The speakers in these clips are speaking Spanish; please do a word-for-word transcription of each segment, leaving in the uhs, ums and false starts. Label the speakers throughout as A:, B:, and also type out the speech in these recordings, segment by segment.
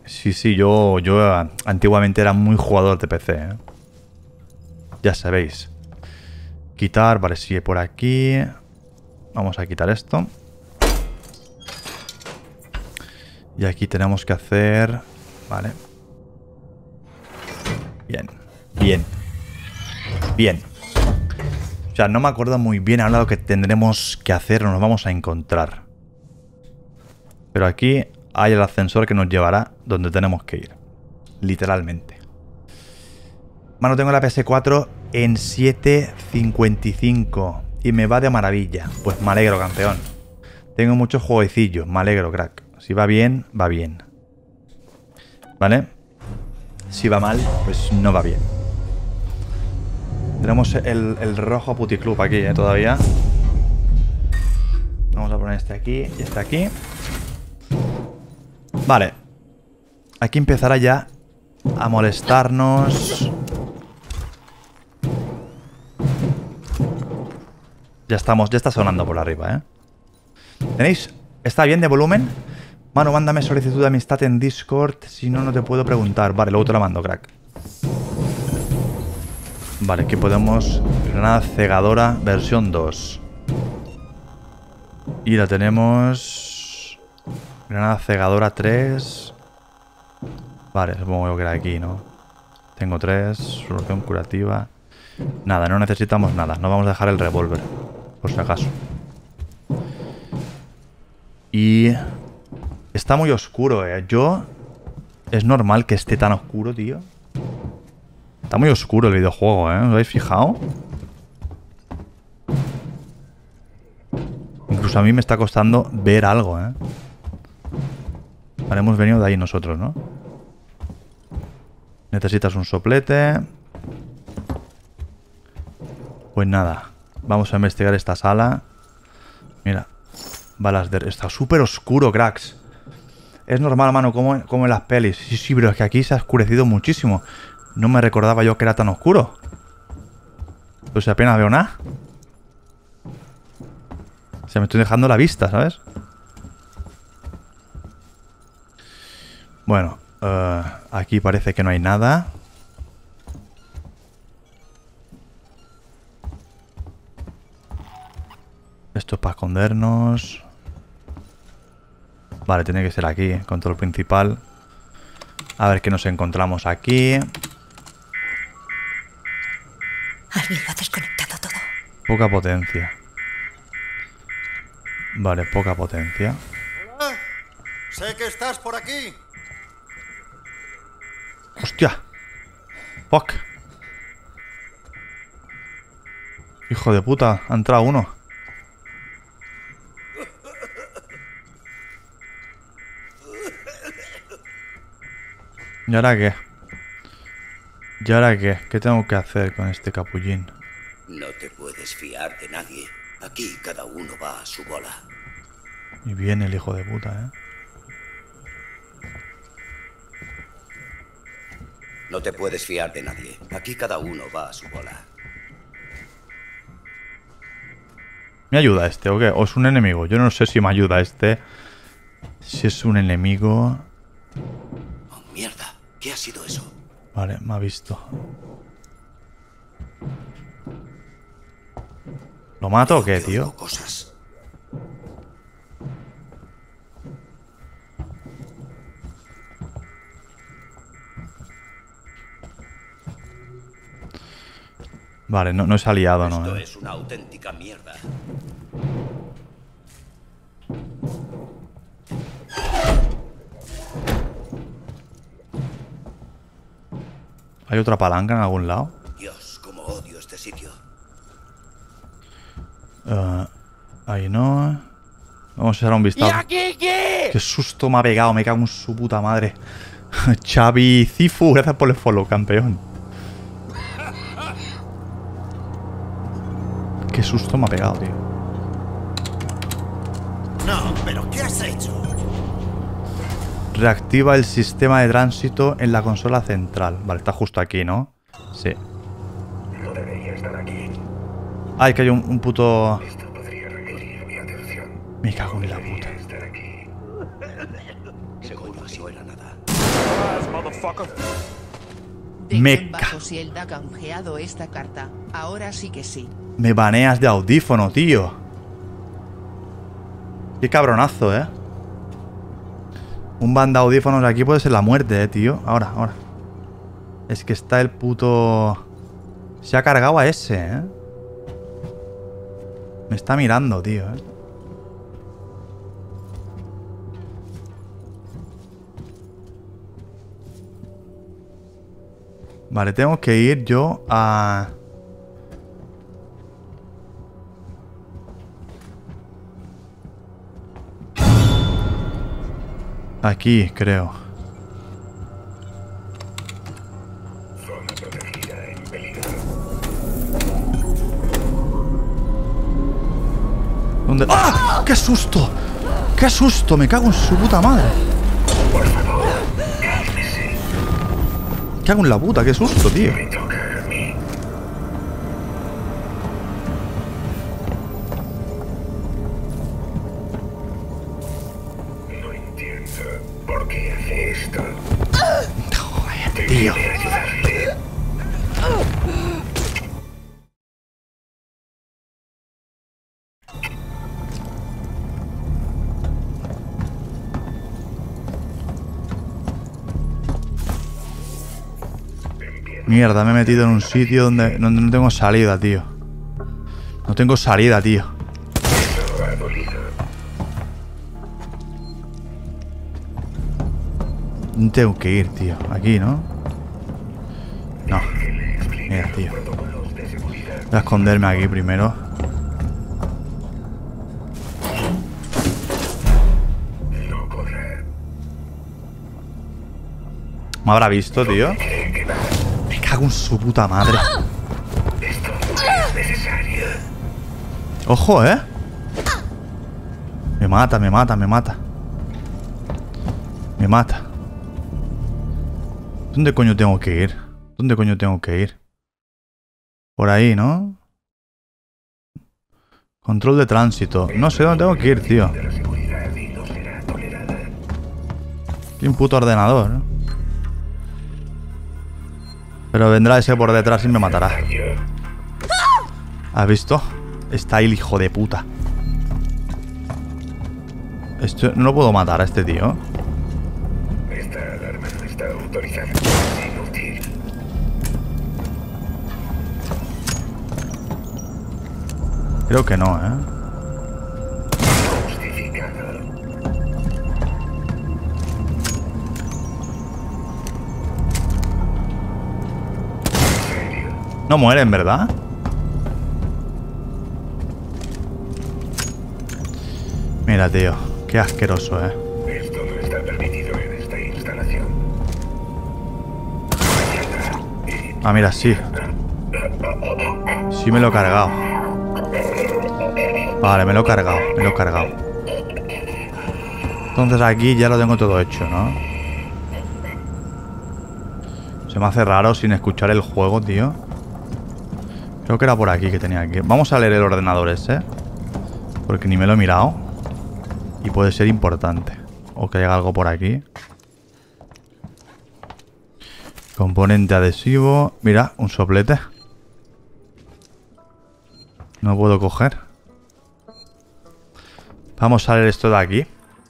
A: Sí, sí, yo, yo antiguamente era muy jugador de P C, ¿eh? Ya sabéis. Quitar, vale, sigue por aquí. Vamos a quitar esto. Y aquí tenemos que hacer... Vale. Bien, bien. Bien. O sea, no me acuerdo muy bien ahora lo que tendremos que hacer o nos vamos a encontrar. Pero aquí hay el ascensor que nos llevará donde tenemos que ir. Literalmente. Mano, tengo la P S cuatro en siete cincuenta y cinco y me va de maravilla. Pues me alegro, campeón. Tengo muchos jueguecillos, me alegro, crack. Si va bien, va bien. ¿Vale? Si va mal, pues no va bien. Tenemos el, el rojo puticlub aquí, ¿eh? Todavía. Vamos a poner este aquí y este aquí. Vale. Aquí empezará ya a molestarnos. Ya estamos, ya está sonando por arriba, ¿eh? ¿Tenéis? ¿Está bien de volumen? Mano, mándame solicitud de amistad en Discord. Si no, no te puedo preguntar. Vale, luego te la mando, crack. Vale, aquí podemos... Granada cegadora, versión dos. Y la tenemos... Granada cegadora tres. Vale, supongo que era aquí, ¿no? Tengo tres. Solución curativa. Nada, no necesitamos nada. No vamos a dejar el revólver, por si acaso. Y... Está muy oscuro, eh. Yo... Es normal que esté tan oscuro, tío. Está muy oscuro el videojuego, ¿eh? ¿Os habéis fijado? Incluso a mí me está costando ver algo, ¿eh? Vale, hemos venido de ahí nosotros, ¿no? Necesitas un soplete. Pues nada. Vamos a investigar esta sala. Mira. Balas de... Está súper oscuro, cracks. Es normal, mano, como, como en las pelis. Sí, sí, pero es que aquí se ha oscurecido muchísimo. No me recordaba yo que era tan oscuro. Pues apenas veo nada. Se me estoy dejando la vista, ¿sabes? Bueno, uh, aquí parece que no hay nada. Esto es para escondernos. Vale, tiene que ser aquí, control principal. A ver qué nos encontramos aquí.
B: Alguien lo ha desconectado todo.
A: Poca potencia. Vale, poca potencia.
C: Hola. Sé que estás por aquí.
A: ¡Hostia! ¡Fuck! Hijo de puta, ha entrado uno. ¿Y ahora qué? ¿Y ahora qué? ¿Qué tengo que hacer con este capullín?
D: No te puedes fiar de nadie. Aquí cada uno va a su bola.
A: Y viene el hijo de puta, ¿eh?
D: No te puedes fiar de nadie. Aquí cada uno va a su bola.
A: ¿Me ayuda este o qué? ¿O es un enemigo? Yo no sé si me ayuda este. Si es un enemigo...
D: Oh, mierda. ¿Qué ha sido eso?
A: Vale, me ha visto. ¿Lo mato o qué, tío?
D: Cosas.
A: Vale, no, no es aliado, ¿no?
D: Esto
A: ¿eh?
D: es una auténtica mierda.
A: ¿Hay otra palanca en algún lado?
D: Dios, cómo odio este sitio.
A: Uh, ahí no. Vamos a echar un vistazo. ¡Qué susto me ha pegado! Me cago en su puta madre. Xavi Cifu, gracias por el follow, campeón. Qué susto me ha pegado, tío.
C: No, pero ¿qué has hecho?
A: Reactiva el sistema de tránsito en la consola central. Vale, está justo aquí, ¿no? Sí.
E: No debería estar aquí.
A: Ay, que hay un, un puto...
E: Esto podría requerir mi atención.
A: Me cago en la puta.
E: Estar aquí.
D: Seguro si no era nada.
A: Meca.
F: Bajo si el D A canjeado esta carta. Ahora sí que sí.
A: Me baneas de audífono, tío. Qué cabronazo, ¿eh? Un ban de audífonos aquí puede ser la muerte, ¿eh, tío? Ahora, ahora. Es que está el puto... Se ha cargado a ese, ¿eh? Me está mirando, tío, ¿eh? Vale, tengo que ir yo a... Aquí, creo.
E: Zona protegida en peligro.
A: ¿Dónde? ¡Ah! ¡Qué susto! ¡Qué susto! Me cago en su puta madre.
E: Por favor, cálmese.
A: Me cago en la puta, qué susto, tío.
E: Me toca a mí. No entiendo por qué hace esto.
A: Joder, tío.
E: Debe ayudarle.
A: Mierda, me he metido en un sitio donde, donde no tengo salida, tío. No tengo salida, tío.
E: Eso ha dolido.
A: ¿Dónde tengo que ir, tío? Aquí, ¿no? No. Mira, tío.
E: Protocolos de seguridad.
A: Voy a esconderme aquí primero.
E: No correr.
A: ¿Me habrá visto, tío?
E: Cree que va.
A: Me cago en su puta madre.
E: Esto no es necesario.
A: Ojo, ¿eh? Me mata, me mata, me mata. Me mata. ¿Dónde coño tengo que ir? ¿Dónde coño tengo que ir? Por ahí, ¿no? Control de tránsito. No sé dónde tengo que ir, tío.
E: De la seguridad y no será tolerada.
A: Qué un puto ordenador, ¿eh? Pero vendrá ese por detrás y me matará. ¿Has visto? Está ahí el hijo de puta. Esto, no lo puedo matar a este tío.
E: Esta alarma no está autorizada. Es inútil.
A: Creo que no, ¿eh?
E: Justificado.
A: No mueren, ¿verdad? Mira, tío. Qué asqueroso, ¿eh?
E: Esto no está permitido en esta instalación.
A: Ah, mira, sí. Sí me lo he cargado. Vale, me lo he cargado. Me lo he cargado. Entonces aquí ya lo tengo todo hecho, ¿no? Se me hace raro sin escuchar el juego, tío. Creo que era por aquí que tenía que ir. Vamos a leer el ordenador ese. Porque ni me lo he mirado. Y puede ser importante. O que haya algo por aquí. Componente adhesivo. Mira, un soplete. No puedo coger. Vamos a leer esto de aquí.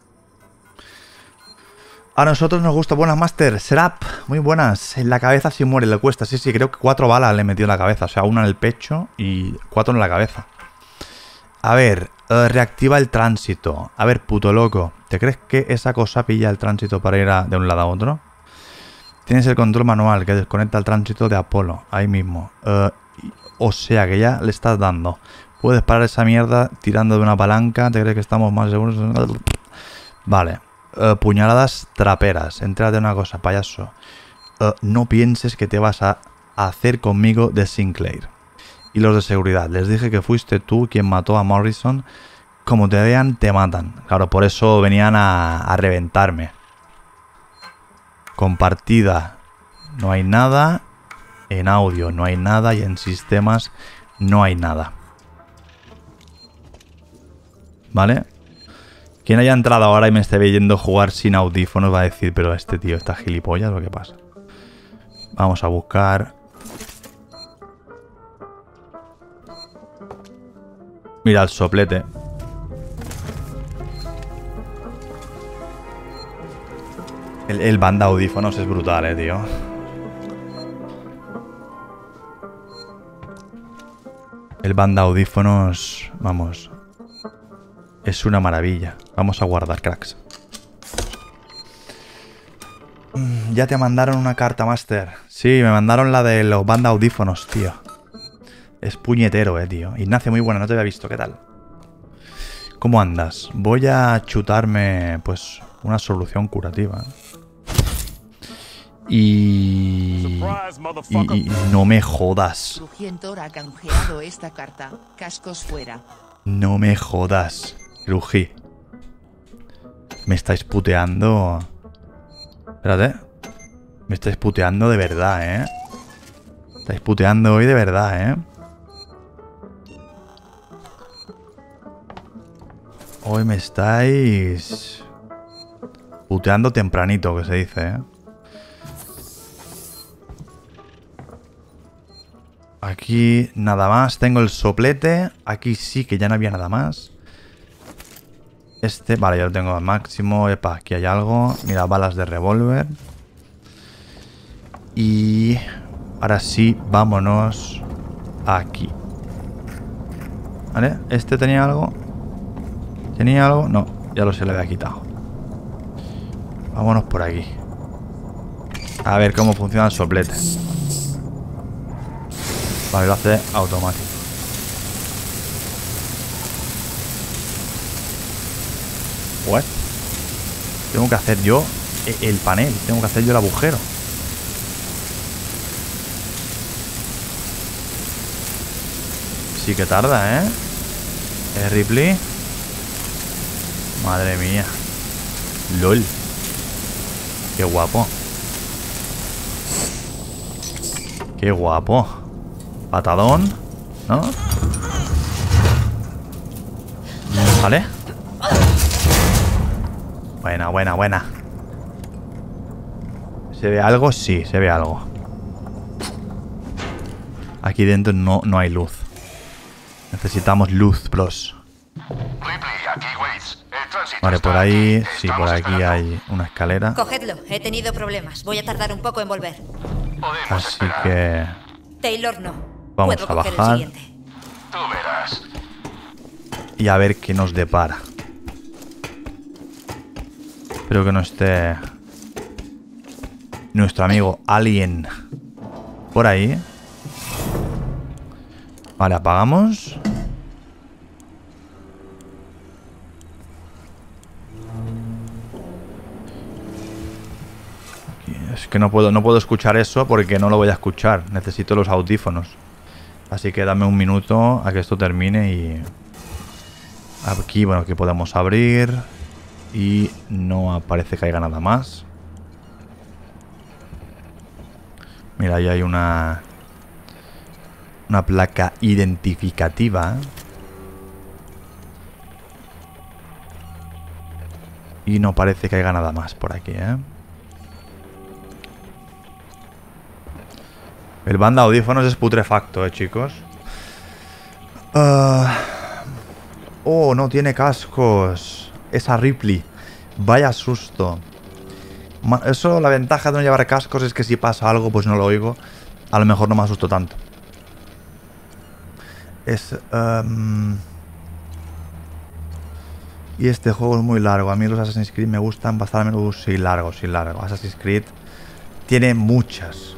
A: A nosotros nos gusta. Buenas, Master. Serap. Muy buenas. En la cabeza si muere, le cuesta. Sí, sí, creo que cuatro balas le he metido en la cabeza. O sea, una en el pecho y cuatro en la cabeza. A ver, uh, reactiva el tránsito. A ver, puto loco. ¿Te crees que esa cosa pilla el tránsito para ir a, de un lado a otro? Tienes el control manual que desconecta el tránsito de Apolo. Ahí mismo. Uh, o sea, que ya le estás dando. Puedes parar esa mierda tirando de una palanca. ¿Te crees que estamos más seguros? Vale. Uh, puñaladas traperas. Entrate una cosa, payaso. Uh, no pienses que te vas a hacer conmigo de Sinclair. Y los de seguridad. Les dije que fuiste tú quien mató a Morrison. Como te vean, te matan. Claro, por eso venían a, a reventarme. Compartida. No hay nada. En audio no hay nada. Y en sistemas no hay nada. ¿Vale? Quien haya entrado ahora y me esté viendo jugar sin audífonos va a decir, pero este tío está gilipollas, ¿o qué pasa? Vamos a buscar... Mira el soplete. El, el banda audífonos es brutal, eh, tío. El banda audífonos, vamos, es una maravilla. Vamos a guardar, cracks. Mm, ya te mandaron una carta, Master. Sí, me mandaron la de los banda audífonos, tío. Es puñetero, eh, tío. Ignacio, muy buena, no te había visto, ¿qué tal? ¿Cómo andas? Voy a chutarme, pues, una solución curativa. Y... y... y no me jodas.
F: Crujientor ha canjeado esta carta. Cascos fuera.
A: No me jodas, Cruji. Me estáis puteando. Espérate. Me estáis puteando de verdad, ¿eh? Me estáis puteando hoy de verdad, ¿eh? Hoy me estáis... puteando tempranito, que se dice, ¿eh? Aquí nada más. Tengo el soplete. Aquí sí que ya no había nada más. Este, vale, ya lo tengo al máximo. Epa, aquí hay algo. Mira, balas de revólver. Y... ahora sí, vámonos aquí. ¿Vale? ¿Este tenía algo? ¿Tenía algo? No, ya lo se le había quitado. Vámonos por aquí. A ver cómo funciona el soplete. Vale, lo hace automático. What? Tengo que hacer yo el panel. Tengo que hacer yo el agujero. Sí que tarda, ¿eh? ¿Eh, Ripley? Madre mía. LOL. Qué guapo. Qué guapo. Patadón, ¿no? Vale. Buena, buena, buena. ¿Se ve algo? Sí, se ve algo. Aquí dentro no, no hay luz. Necesitamos luz, bros. Vale, por ahí... sí, por aquí hay una escalera.
B: Cogedlo, he tenido problemas. Voy a tardar un poco en volver.
A: Así que...
B: Taylor no.
A: vamos
B: Puedo
A: a
B: coger el
A: bajar.
B: siguiente.
E: Tú verás.
A: Y a ver qué nos depara. Espero que no esté... nuestro amigo Alien por ahí. Vale, apagamos. Es que no puedo, no puedo escuchar eso porque no lo voy a escuchar. Necesito los audífonos. Así que dame un minuto a que esto termine y... aquí, bueno, que podemos abrir. Y no parece que haya nada más. Mira, ahí hay una... una placa identificativa. Y no parece que haya nada más por aquí, ¿eh? El banda audífonos es putrefacto, ¿eh, chicos? Uh... Oh, no tiene cascos. Esa Ripley. Vaya susto. Eso, la ventaja de no llevar cascos es que si pasa algo, pues no lo oigo. A lo mejor no me asusto tanto. Es... Um... Y este juego es muy largo. A mí los Assassin's Creed me gustan bastante. Uh, sí, largo, sí, largo. Assassin's Creed tiene muchas.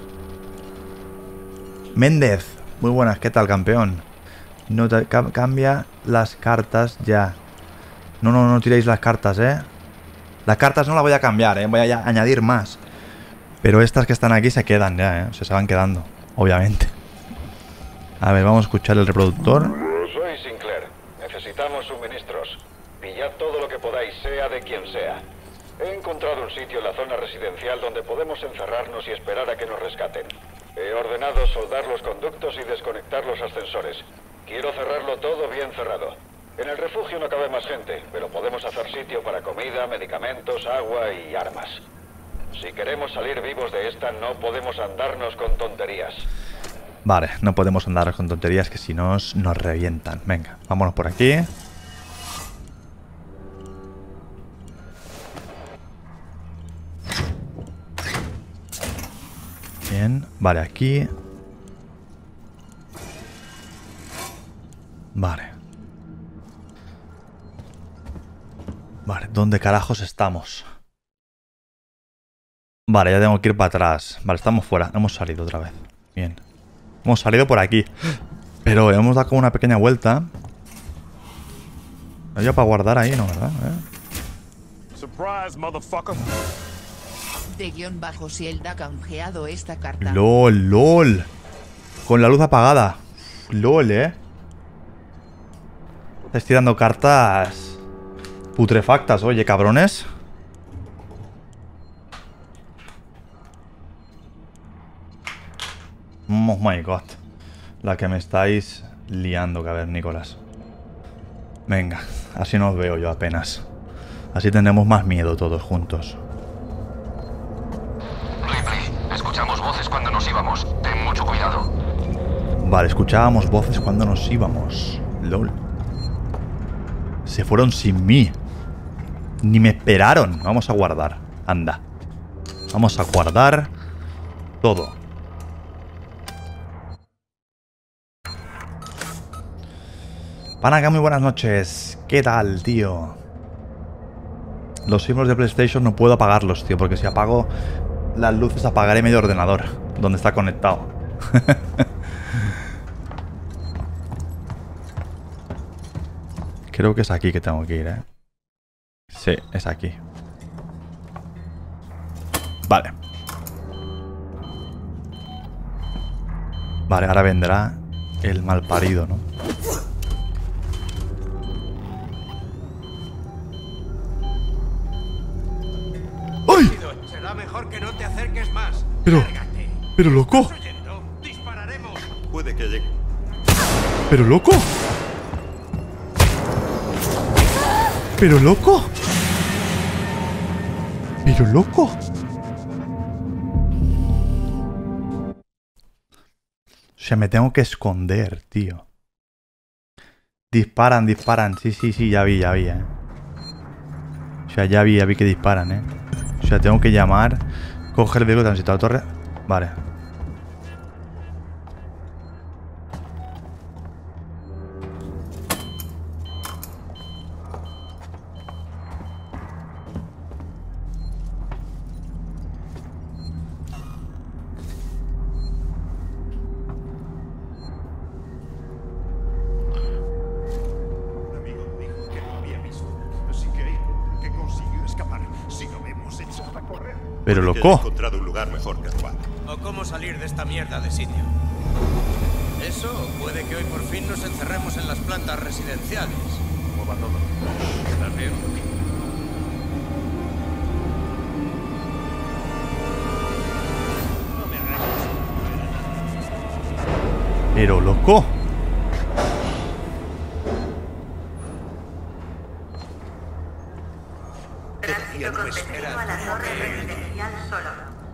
A: Méndez, muy buenas, ¿qué tal, campeón? No te ca cambia las cartas ya. No, no, no tiréis las cartas, ¿eh? Las cartas no las voy a cambiar, ¿eh? Voy a añadir más. Pero estas que están aquí se quedan ya, ¿eh? O sea, se van quedando, obviamente. A ver, vamos a escuchar el reproductor.
E: Soy Sinclair. Necesitamos suministros. Pillad todo lo que podáis, sea de quien sea. He encontrado un sitio en la zona residencial donde podemos encerrarnos y esperar a que nos rescaten. He ordenado soldar los conductos y desconectar los ascensores. Quiero cerrarlo todo bien cerrado. En el refugio no cabe más gente, pero podemos hacer sitio para comida, medicamentos, agua y armas. Si queremos salir vivos de esta, no podemos andarnos con tonterías.
A: Vale, no podemos andar con tonterías que si no nos, nos revientan. Venga, vámonos por aquí. Bien, vale, aquí. Vale. Vale, ¿dónde carajos estamos? Vale, ya tengo que ir para atrás. Vale, estamos fuera, hemos salido otra vez. Bien. Hemos salido por aquí. Pero hemos dado como una pequeña vuelta. No había para guardar ahí, ¿no? ¿Verdad? ¿Eh?
G: Surprise, motherfucker.
F: De guión bajo si él da canjeado esta carta.
A: LOL, LOL. Con la luz apagada. LOL, eh. Estáis tirando cartas putrefactas, oye, cabrones. Oh my god. La que me estáis liando, cavernícolas. Venga, así no os veo yo apenas. Así tendremos más miedo todos juntos.
H: Ripley, escuchamos voces cuando nos íbamos. Ten mucho cuidado.
A: Vale, escuchábamos voces cuando nos íbamos. LOL. Se fueron sin mí. Ni me esperaron. Vamos a guardar. Anda. Vamos a guardar todo. Panaga, muy buenas noches. ¿Qué tal, tío? Los símbolos de PlayStation no puedo apagarlos, tío, porque si apago las luces apagaré medio ordenador donde está conectado. Creo que es aquí que tengo que ir, ¿eh? Sí, es aquí. Vale. Vale, ahora vendrá el malparido, ¿no? ¡Ay!
C: Será mejor que no te acerques más.
A: Pero... ¡Pero loco!
C: Dispararemos. Puede que llegue.
A: ¡Pero loco! ¡Pero loco! ¡Pero loco! O sea, me tengo que esconder, tío. Disparan, disparan. Sí, sí, sí, ya vi, ya vi, eh. O sea, ya vi, ya vi que disparan, eh. O sea, tengo que llamar. Coger el vehículo de tránsito a la torre. Vale. Pero loco.
C: He encontrado un lugar mejor que Juan. O cómo salir de esta mierda de sitio. Eso, o puede que hoy por fin nos encerremos en las plantas residenciales. ¿Cómo va todo? ¿Estás bien? No me hagas.
A: Pero loco.
C: Tránsito con destino a la torre residencial solo.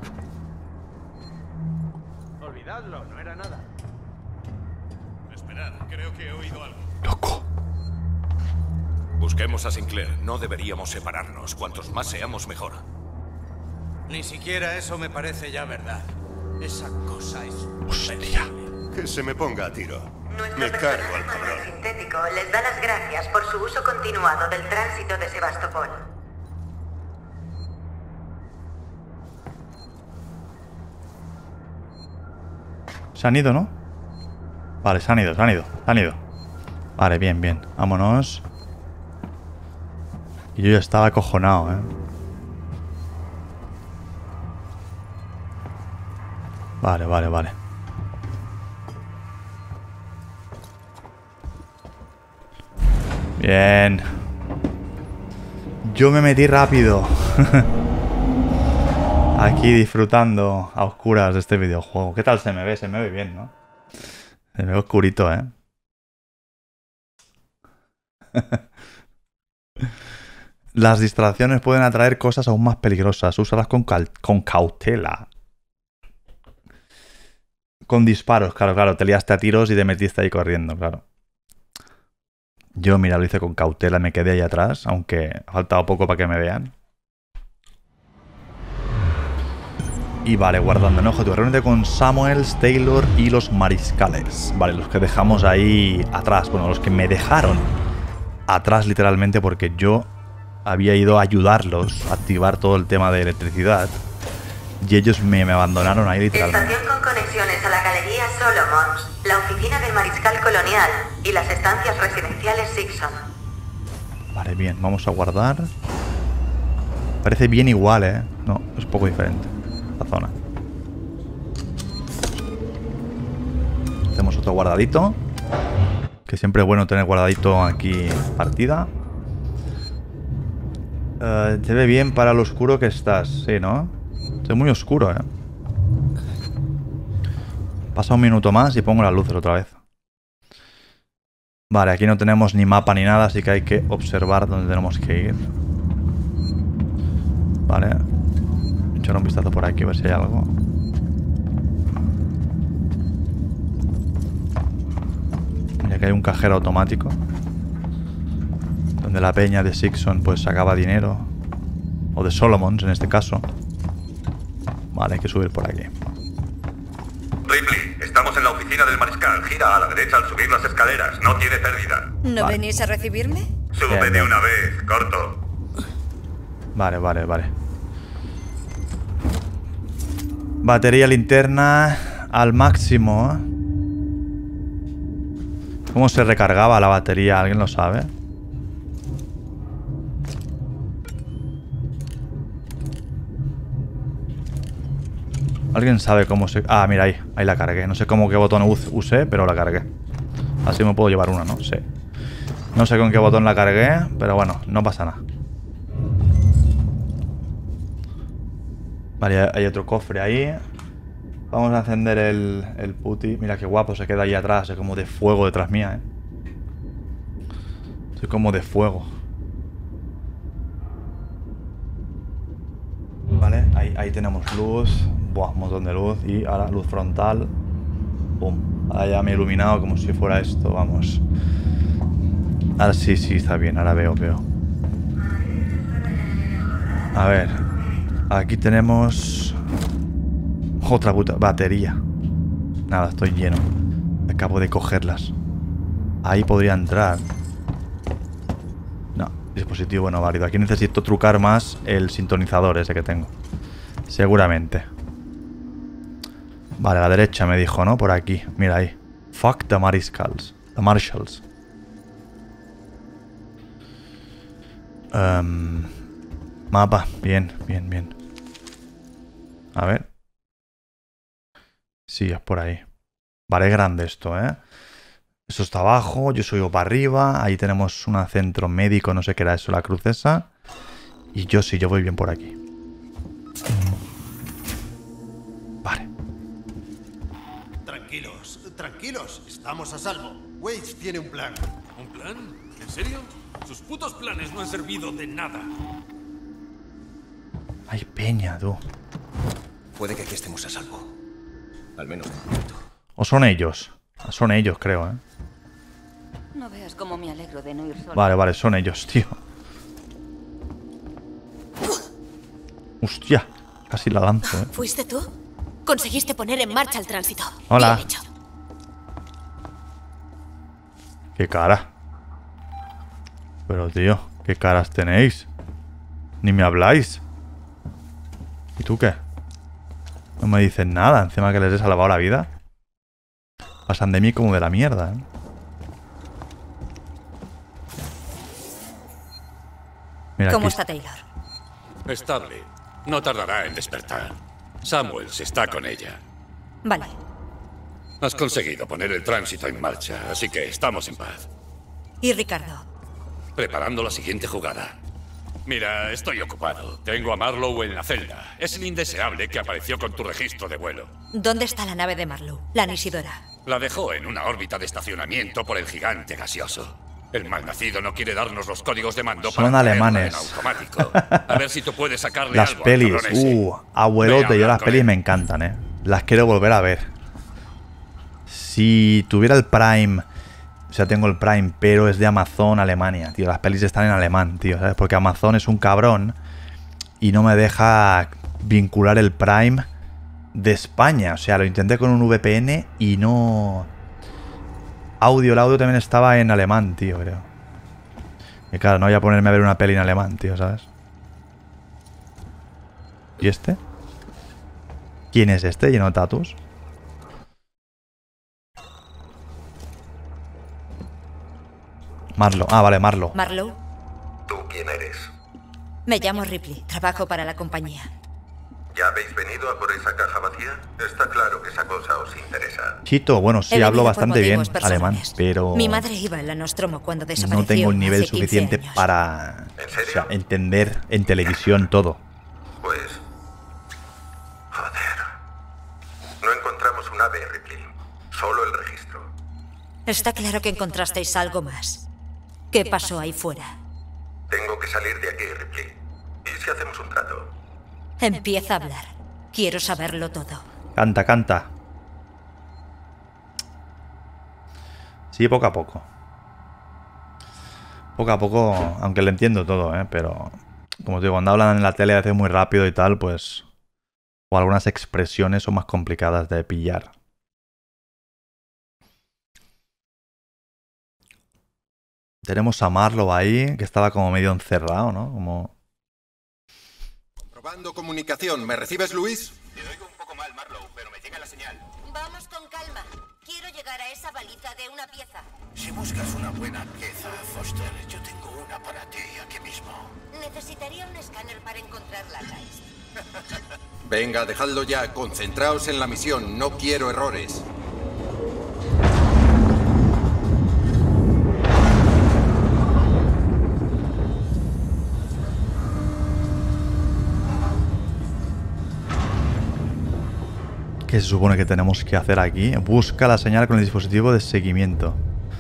C: Olvidadlo, no era nada. Esperad, creo que he oído algo.
A: Loco.
I: Busquemos a Sinclair. No deberíamos separarnos. Cuantos más seamos, mejor.
C: Ni siquiera eso me parece ya verdad. Esa cosa es...
A: Hostia.
C: Que se me ponga a tiro.
J: Nuestro
C: Me cargo al
J: personal
C: cabrón.
J: mayor sintético les da las gracias por su uso continuado del tránsito de Sebastopol.
A: Se han ido, ¿no? Vale, se han ido, se han ido, se han ido. Vale, bien, bien. Vámonos. Y yo ya estaba acojonado, ¿eh? Vale, vale, vale. Bien. Yo me metí rápido. Aquí disfrutando a oscuras de este videojuego. ¿Qué tal se me ve? Se me ve bien, ¿no? Se me ve oscurito, ¿eh? Las distracciones pueden atraer cosas aún más peligrosas. Úsalas con, con cautela. Con disparos, claro, claro. Te liaste a tiros y te metiste ahí corriendo, claro. Yo, mira, lo hice con cautela. Me quedé ahí atrás, aunque ha faltado poco para que me vean. Y vale, guardando en objetivo. Reúnete con Samuels, Taylor y los mariscales. Vale, los que dejamos ahí atrás. Bueno, los que me dejaron atrás literalmente porque yo había ido a ayudarlos a activar todo el tema de electricidad. Y ellos me, me abandonaron ahí literalmente.
J: Estación con conexiones a la Galería Solomons, la oficina del Mariscal Colonial y las estancias residenciales Sixon.
A: Vale, bien, vamos a guardar. Parece bien igual, ¿eh? No, es un poco diferente la zona. Hacemos otro guardadito. Que siempre es bueno tener guardadito aquí partida. Uh, te ve bien para lo oscuro que estás, sí, ¿no? Es muy oscuro, ¿eh? Pasa un minuto más y pongo las luces otra vez. Vale, aquí no tenemos ni mapa ni nada, así que hay que observar dónde tenemos que ir. Vale. Echar un vistazo por aquí a ver si hay algo. Mira que hay un cajero automático. Donde la peña de Sixon pues sacaba dinero. O de Solomons en este caso. Vale, hay que subir por aquí.
I: Ripley, estamos en la oficina del mariscal. Gira a la derecha al subir las escaleras. No tiene pérdida.
B: ¿No
A: Vale.
B: venís a recibirme?
I: Sube
A: Bien,
I: de
A: bien.
I: una vez, corto.
A: Vale, vale, vale. Batería linterna al máximo. ¿Cómo se recargaba la batería? ¿Alguien lo sabe? ¿Alguien sabe cómo se...? Ah, mira ahí. Ahí la cargué. No sé cómo qué botón usé, pero la cargué. Así me puedo llevar una, ¿no? Sí. No sé con qué botón la cargué, pero bueno, no pasa nada. Vale, hay otro cofre ahí. Vamos a encender el, el puti. Mira qué guapo se queda ahí atrás. Es como de fuego detrás mía, ¿eh? Soy como de fuego. Vale, ahí, ahí tenemos luz. Buah, un montón de luz. Y ahora luz frontal. Pum. Ahora ya me he iluminado como si fuera esto, vamos. Ahora sí, sí, está bien. Ahora veo, veo. A ver. Aquí tenemos... Otra puta batería. Nada, estoy lleno. Acabo de cogerlas. Ahí podría entrar. No, dispositivo no válido. Aquí necesito trucar más el sintonizador ese que tengo. Seguramente. Vale, a la derecha me dijo, ¿no? Por aquí. Mira ahí. Fuck the Mariscals. The Marshals. Um, mapa. Bien, bien, bien. A ver. Sí, es por ahí. Vale, grande esto, ¿eh? Eso está abajo, yo subo para arriba. Ahí tenemos un centro médico, no sé qué era eso, la cruz esa. Y yo sí, yo voy bien por aquí. Vale.
C: Tranquilos, tranquilos. Estamos a salvo. Waits tiene un plan.
G: ¿Un plan? ¿En serio? Sus putos planes no han servido de nada.
A: Ay, peña, tú.
D: Puede que aquí estemos a salvo. Al menos de momento.
A: O son ellos. Son ellos, creo, ¿eh?
K: No veas cómo me alegro de no ir solo.
A: Vale, vale, son ellos, tío. Hostia, casi la lanzo, ¿eh?
L: ¿Fuiste tú? Conseguiste poner en marcha el tránsito.
A: Hola.
L: Bien hecho.
A: Qué cara. Pero, tío, ¿qué caras tenéis? Ni me habláis. ¿Y tú qué? No me dicen nada, encima que les he salvado la vida. Pasan de mí como de la mierda, ¿eh? Mira,
B: ¿Cómo
A: aquí
B: está Taylor?
G: Estable. No tardará en despertar. Samuels está con ella.
B: Vale.
G: Has conseguido poner el tránsito en marcha, así que estamos en paz.
B: ¿Y Ricardo?
G: Preparando la siguiente jugada. Mira, estoy ocupado. Tengo a Marlowe en la celda. Es el indeseable que apareció con tu registro de vuelo.
B: ¿Dónde está la nave de Marlowe? La Nisidora.
G: La dejó en una órbita de estacionamiento por el gigante gaseoso. El malnacido no quiere darnos los códigos de mando.
A: Son
G: para
A: alemanes.
G: En automático. A ver si tú puedes sacarle
A: Las
G: algo
A: pelis,
G: al cabrón ese.
A: uh, abuelote, yo las
G: con
A: pelis
G: él.
A: me encantan, eh. Las quiero volver a ver. Si tuviera el Prime, o sea, tengo el Prime, pero es de Amazon Alemania, tío. Las pelis están en alemán, tío, ¿sabes? Porque Amazon es un cabrón y no me deja vincular el Prime de España. O sea, lo intenté con un V P N y no... Audio, el audio también estaba en alemán, tío, creo. Y claro, no voy a ponerme a ver una peli en alemán, tío, ¿sabes? ¿Y este? ¿Quién es este lleno de tatus? Marlo. Ah, vale, Marlo.
B: Marlowe,
I: ¿Tú quién eres?
B: me llamo Ripley. Trabajo para la compañía.
I: ¿Ya habéis venido a por esa caja vacía? Está claro que esa cosa os interesa.
A: Chito, bueno, sí,
B: He
A: hablo
B: venido por
A: bastante bien
B: motivos personales.
A: alemán, pero
B: Mi madre iba en la Nostromo cuando desapareció.
A: no tengo el nivel
B: hace quince
A: suficiente
B: años.
A: para
I: ¿En serio?
A: o sea, entender en televisión todo.
I: Pues... Joder. No encontramos un ave, Ripley. Solo el registro.
B: Está claro que encontrasteis algo más. ¿Qué pasó ahí fuera?
I: Tengo que salir de aquí, Ripley. ¿Y si hacemos un trato?
B: Empieza a hablar. Quiero saberlo todo.
A: Canta, canta. Sí, poco a poco. Poco a poco, aunque le entiendo todo, ¿eh? Pero, como te digo, cuando hablan en la tele a veces muy rápido y tal, pues... O algunas expresiones son más complicadas de pillar. Tenemos a Marlo ahí, que estaba como medio encerrado, ¿no? Como...
C: Probando comunicación. ¿Me recibes, Luis?
H: Te oigo un poco mal, Marlowe, pero me llega la señal.
L: Vamos con calma. Quiero llegar a esa baliza de una pieza.
H: Si buscas una buena pieza, Foster, yo tengo una para ti aquí mismo.
L: Necesitaría un escáner para encontrarla, Geist.
C: Venga, dejadlo ya. Concentraos en la misión. No quiero errores.
A: ¿Qué se supone que tenemos que hacer aquí? Busca la señal con el dispositivo de seguimiento.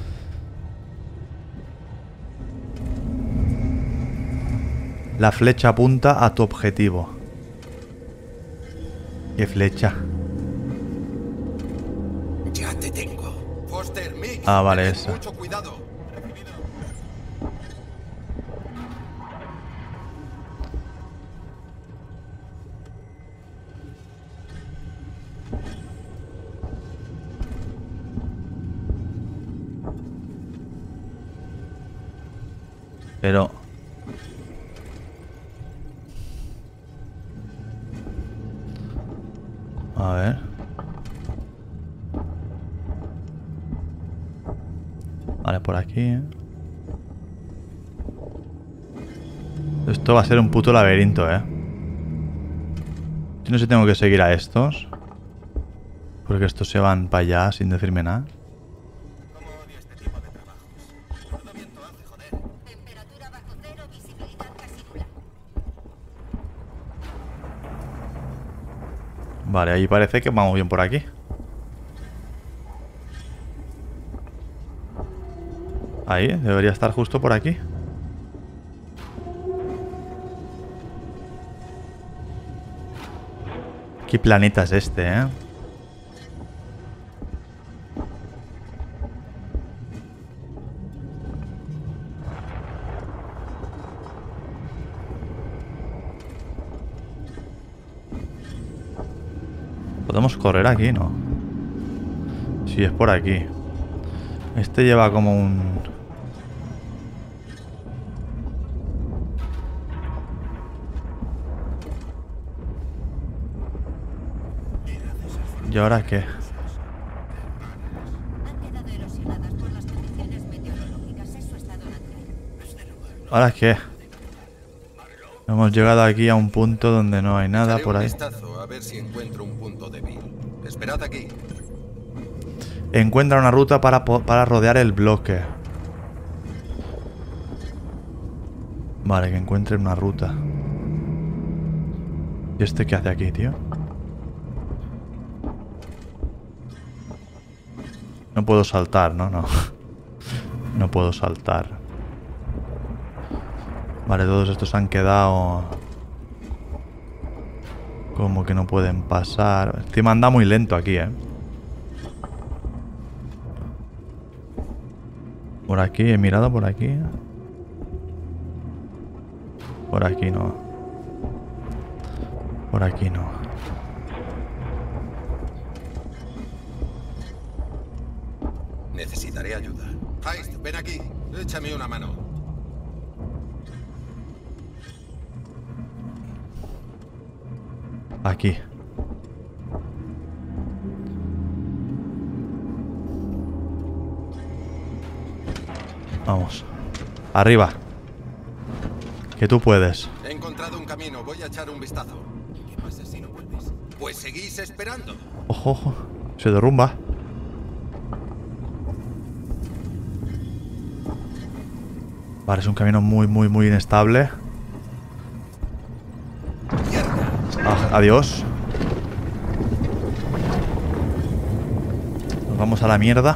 A: La flecha apunta a tu objetivo. ¿Qué flecha?
C: Ya te tengo. Foster, Mick.
A: Ah, vale,
C: tened
A: esa.
C: mucho cuidado.
A: Pero... A ver... Vale, por aquí, ¿eh? Esto va a ser un puto laberinto, ¿eh? Yo no sé si tengo que seguir a estos. Porque estos se van para allá sin decirme nada.
L: Temperatura bajo cero, visibilidad casi nula.
A: Vale, ahí parece que vamos bien por aquí. Ahí, debería estar justo por aquí. ¿Qué planeta es este, eh? ¿Podemos correr aquí? No. Sí, es por aquí. Este lleva como un... ¿Y ahora qué?
L: Han quedado erosionadas por las condiciones meteorológicas. Es su estado natural.
A: ¿Ahora qué? Hemos llegado aquí a un punto donde no hay nada
C: Echaré
A: por
C: un
A: ahí.
C: vistazo a ver si encuentro un punto débil. Esperad aquí.
A: Encuentra una ruta para, po- para rodear el bloque. Vale, que encuentre una ruta. ¿Y este qué hace aquí, tío? No puedo saltar, ¿no? No. No puedo saltar. Vale, todos estos han quedado... Como que no pueden pasar. Encima anda muy lento aquí, ¿eh? Por aquí, he mirado por aquí. Por aquí no. Por aquí no.
C: Necesitaré ayuda. Heist, ven aquí. Échame una mano.
A: Aquí. Vamos. Arriba. Que tú puedes.
C: He encontrado un camino. Voy a echar un vistazo. ¿Qué pasa si no vuelves? Pues seguís esperando.
A: Ojo, ojo. Se derrumba. Vale, es un camino muy, muy, muy inestable. Ah, adiós. Nos vamos a la mierda.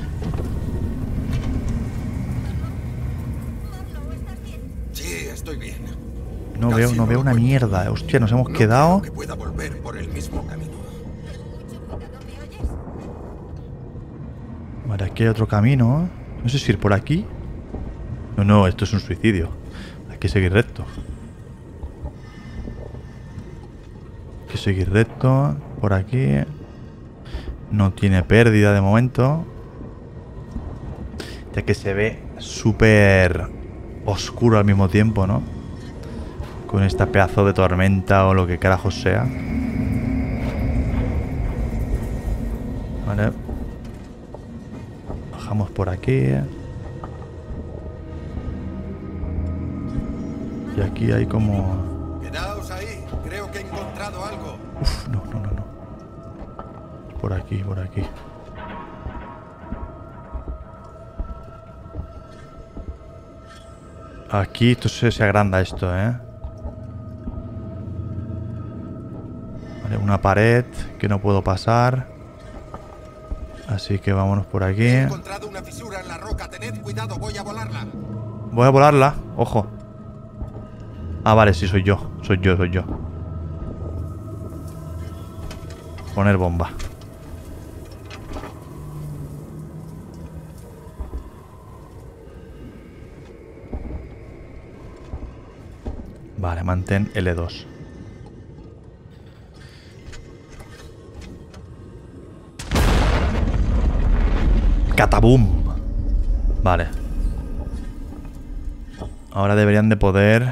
C: Sí, estoy bien.
A: No veo, no veo una mierda. Hostia, nos hemos quedado.
C: Que pueda volver por el mismo camino.
A: Vale, aquí hay otro camino. No sé si ir por aquí. No, no, esto es un suicidio. Hay que seguir recto. Hay que seguir recto. Por aquí. No tiene pérdida de momento. Ya que se ve súper oscuro al mismo tiempo, ¿no? Con esta pedazo de tormenta o lo que carajos sea. Vale. Bajamos por aquí. Y aquí hay como...
C: Quedaos ahí, creo que he encontrado algo.
A: Uf, no, no, no, no. Por aquí, por aquí. Aquí esto se, se agranda esto, ¿eh? Vale, una pared que no puedo pasar. Así que vámonos por aquí.
C: He encontrado una fisura en la roca, tened cuidado, voy a volarla.
A: Voy a volarla, ojo. Ah, vale, sí, soy yo. Soy yo, soy yo. Poner bomba. Vale, mantén L dos. ¡Cataboom! Vale. Ahora deberían de poder...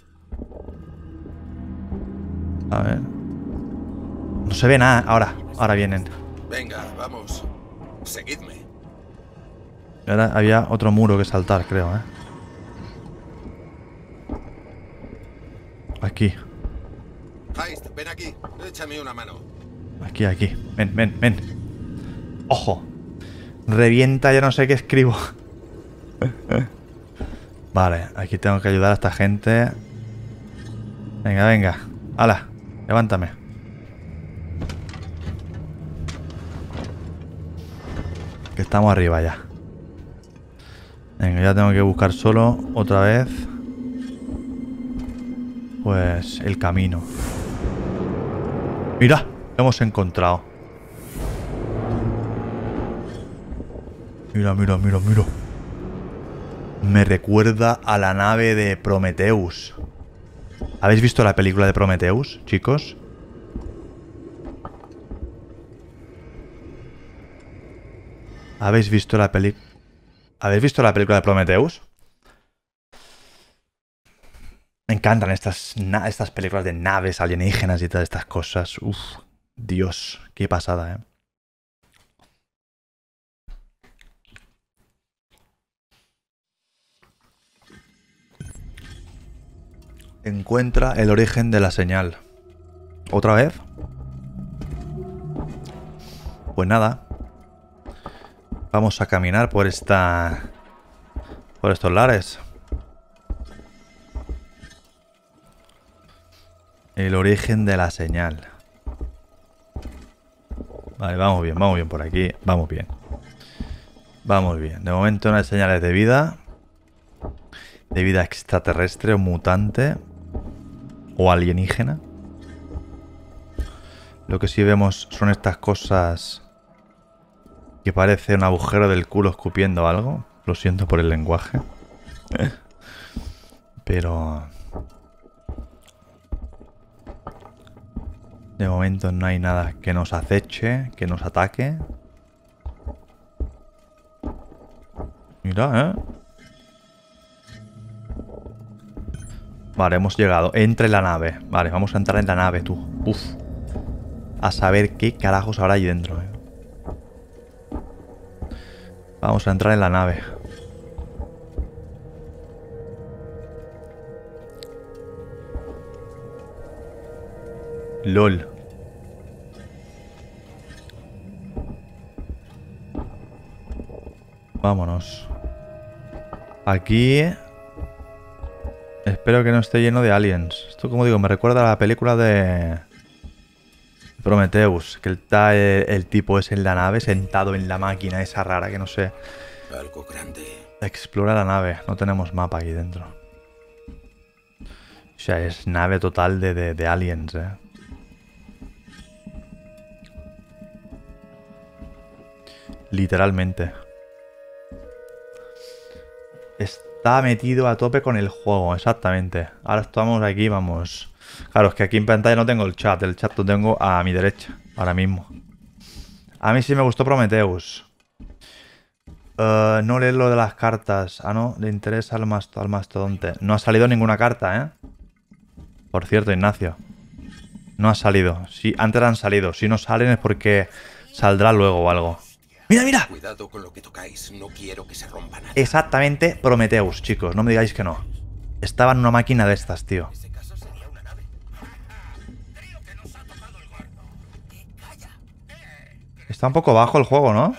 A: A ver. No se ve nada. Ahora. Ahora vienen.
C: Venga, vamos. Seguidme.
A: Ahora había otro muro que saltar, creo, ¿eh? Aquí.
C: Heist, ven aquí. Échame una mano.
A: Aquí, aquí. Ven, ven, ven. ¡Ojo! Revienta, ya no sé qué escribo. Vale, aquí tengo que ayudar a esta gente. Venga, venga. ¡Hala! Levántame. Que estamos arriba ya. Venga, ya tengo que buscar solo otra vez. Pues el camino. Mira, lo hemos encontrado. Mira, mira, mira, mira. Me recuerda a la nave de Prometheus. ¿Habéis visto la película de Prometheus, chicos? ¿Habéis visto la peli... ¿Habéis visto la película de Prometheus? Me encantan estas, estas películas de naves alienígenas y todas estas cosas. Uf, Dios, qué pasada, ¿eh? Encuentra el origen de la señal. ¿Otra vez? Pues nada. Vamos a caminar por esta... Por estos lares. El origen de la señal. Vale, vamos bien, vamos bien por aquí. Vamos bien. Vamos bien. De momento no hay señales de vida. De vida extraterrestre o mutante. O alienígena. Lo que sí vemos son estas cosas que parece un agujero del culo escupiendo algo. Lo siento por el lenguaje. Pero... de momento no hay nada que nos aceche, que nos ataque. Mira, ¿eh? Vale, hemos llegado. Entra en la nave. Vale, vamos a entrar en la nave, tú. Uf. A saber qué carajos habrá ahí dentro, ¿eh? Vamos a entrar en la nave. LOL. Vámonos. Aquí... espero que no esté lleno de aliens. Esto, como digo, me recuerda a la película de... Prometheus. Que está el, el tipo es en la nave, sentado en la máquina esa rara que no sé.
D: Algo grande.
A: Explora la nave. No tenemos mapa aquí dentro. O sea, es nave total de, de, de aliens, eh. Literalmente. Está metido a tope con el juego, exactamente. Ahora estamos aquí, vamos. Claro, es que aquí en pantalla no tengo el chat. El chat lo tengo a mi derecha, ahora mismo. A mí sí me gustó Prometheus. Uh, no lees lo de las cartas. Ah, no, le interesa al, mast al mastodonte. No ha salido ninguna carta, ¿eh? Por cierto, Ignacio. No ha salido. Sí, antes han salido. Si no salen es porque saldrá luego o algo. ¡Mira, mira!
D: Cuidado con lo que tocáis, no quiero que se rompa nada.
A: Exactamente Prometheus, chicos, no me digáis que no. Estaba en una máquina de estas, tío. Está un poco bajo el juego, ¿no?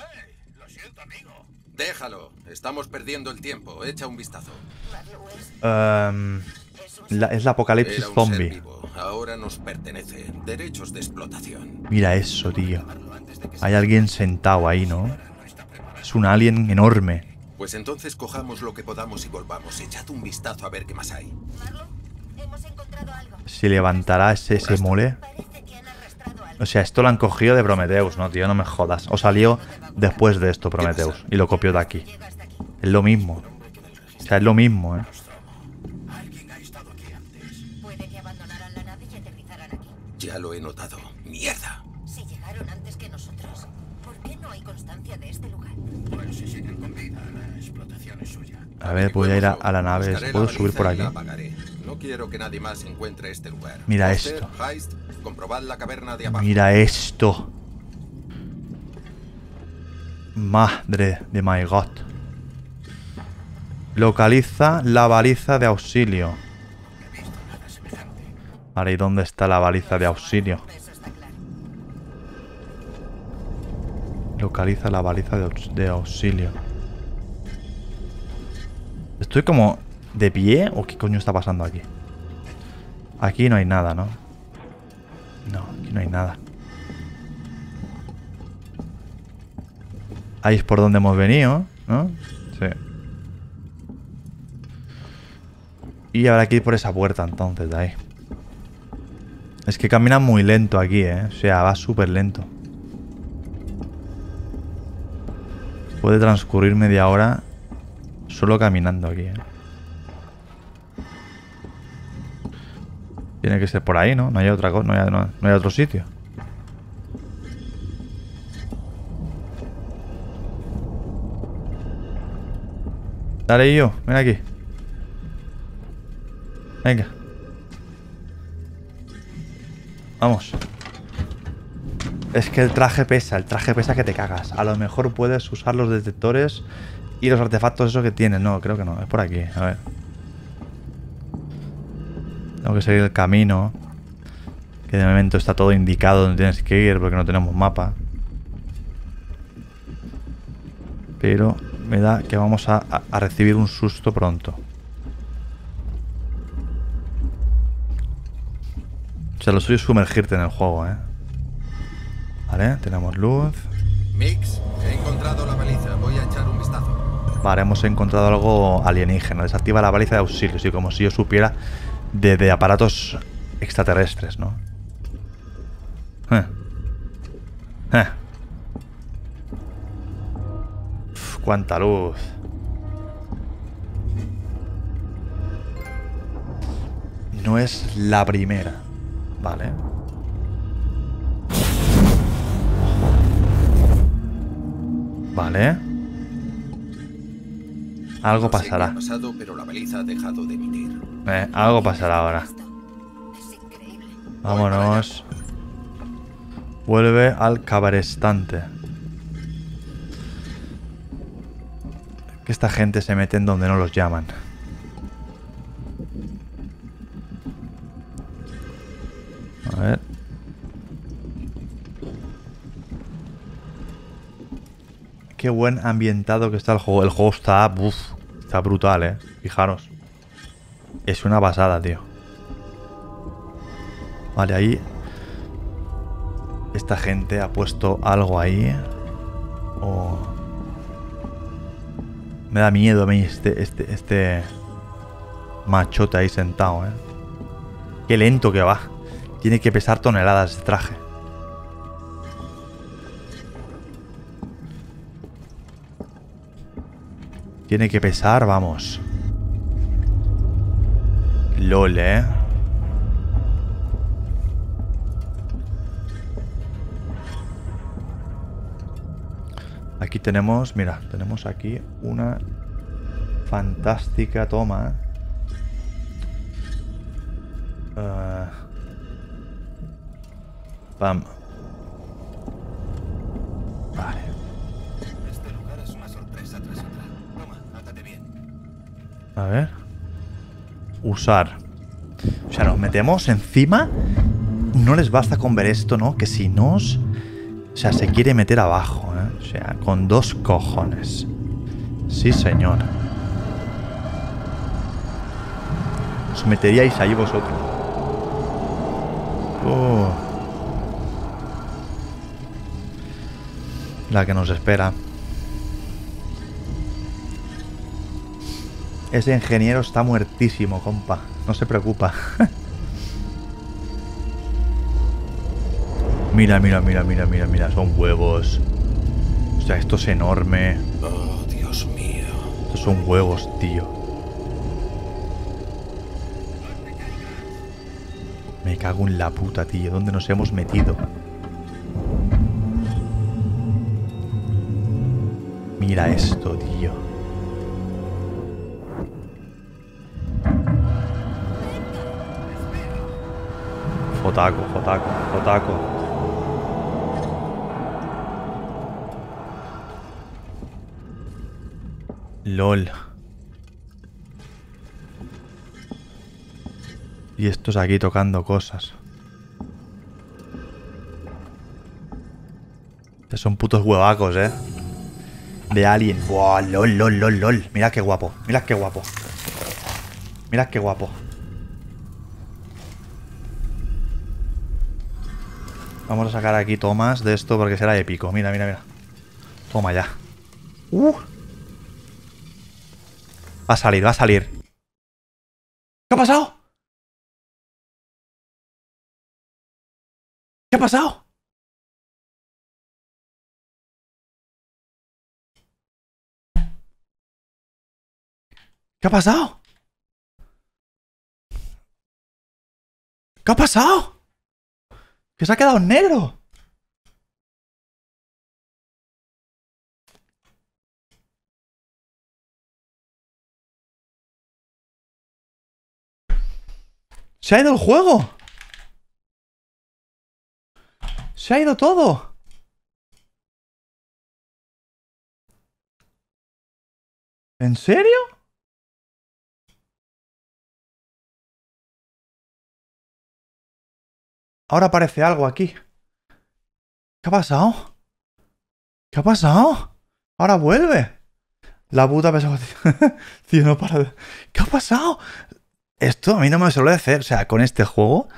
D: Déjalo, estamos perdiendo el tiempo, echa un vistazo.
A: Um, la, es la apocalipsis zombie.
D: Ahora nos pertenece, derechos de explotación.
A: Mira eso, tío. Hay alguien sentado ahí, ¿no? Es un alien enorme.
D: Pues entonces cojamos lo que podamos y volvamos. Echad un vistazo a ver qué más hay.
A: ¿Se levantará ese, ese mole? O sea, esto lo han cogido de Prometheus, ¿no, tío? No me jodas. O salió después de esto Prometheus y lo copió de aquí. Es lo mismo. O sea, es lo mismo, ¿eh?
D: Ya lo he notado. ¡Mierda!
L: Si llegaron antes que nosotros, ¿por qué no hay constancia de este lugar?
H: Pues si siguen con vida, la explotación es suya.
A: A ver, voy a ir a, a la nave. ¿Puedo subir por aquí?
D: No quiero que nadie más encuentre este lugar.
A: Mira esto.
D: Comprobad la caverna de abajo.
A: Mira esto. Madre de my god. Localiza la baliza de auxilio. Vale, ¿y dónde está la baliza de auxilio? Localiza la baliza de, aux de auxilio. ¿Estoy como de pie o qué coño está pasando aquí? Aquí no hay nada, ¿no? No, aquí no hay nada. Ahí es por donde hemos venido, ¿no? Sí. Y habrá que ir por esa puerta entonces, de ahí. Es que camina muy lento aquí, ¿eh? O sea, va súper lento. Puede transcurrir media hora solo caminando aquí, ¿eh? Tiene que ser por ahí, ¿no? No hay otra cosa, no hay, no, no hay otro sitio. Dale, yo, ven aquí. Venga. Vamos. Es que el traje pesa, el traje pesa que te cagas. A lo mejor puedes usar los detectores y los artefactos esos que tienes. No, creo que no, es por aquí, a ver. Tengo que seguir el camino. Que de momento está todo indicado donde tienes que ir porque no tenemos mapa. Pero me da que vamos a, a, a recibir un susto pronto. O sea, lo suyo es sumergirte en el juego, ¿eh? Vale, tenemos luz.
D: Mix, he encontrado la baliza. Voy a echar un vistazo.
A: Vale, hemos encontrado algo alienígena. Desactiva la baliza de auxilio. Sí, como si yo supiera de, de aparatos extraterrestres, ¿no? Eh. Eh. Uf, cuánta luz. No es la primera. Vale. Vale. Algo pasará.
D: Ha pasado, pero la baliza ha dejado de emitir.
A: Eh, algo pasará ahora. Vámonos. Vuelve al cabarestante. Que esta gente se mete en donde no los llaman. A ver. Qué buen ambientado que está el juego. El juego está... Uf, está brutal, eh. Fijaros. Es una pasada, tío. Vale, ahí... Esta gente ha puesto algo ahí. Oh. Me da miedo a mí este, este, este machote ahí sentado, eh. Qué lento que va. Tiene que pesar toneladas de traje. Tiene que pesar, vamos. LOL, eh. Aquí tenemos, mira, tenemos aquí una fantástica toma. Uh, pam. Vale.
D: Este lugar es una sorpresa tras otra. Toma, átate bien.
A: A ver. Usar. O sea, nos metemos encima. No les basta con ver esto, ¿no? Que si nos... O sea, se quiere meter abajo, ¿eh? O sea, con dos cojones. Sí, señor. Os meteríais ahí vosotros. Oh. La que nos espera. Ese ingeniero está muertísimo, compa. No se preocupa. Mira, mira, mira, mira, mira, mira. Son huevos. O sea, esto es enorme.
D: Oh, Dios mío.
A: Estos son huevos, tío. Me cago en la puta, tío. ¿Dónde nos hemos metido? Mira esto, tío. Fotaco, fotaco, fotaco. LOL. Y estos aquí tocando cosas. Estos son putos huevacos, eh. De Alien. Buah, lol, lol, lol, lol. Mira qué guapo. Mira qué guapo. Mira qué guapo. Vamos a sacar aquí tomas de esto porque será épico. Mira, mira, mira. Toma ya. Uh. Va a salir, va a salir. ¿Qué ha pasado? ¿Qué ha pasado? ¿Qué ha pasado? ¿Qué ha pasado? ¿Que se ha quedado en negro? ¡Se ha ido el juego! ¡Se ha ido todo! ¿En serio? Ahora aparece algo aquí. ¿Qué ha pasado? ¿Qué ha pasado? Ahora vuelve. La puta pesada. Tío, no para de... ¿Qué ha pasado? Esto a mí no me suele hacer. O sea, con este juego...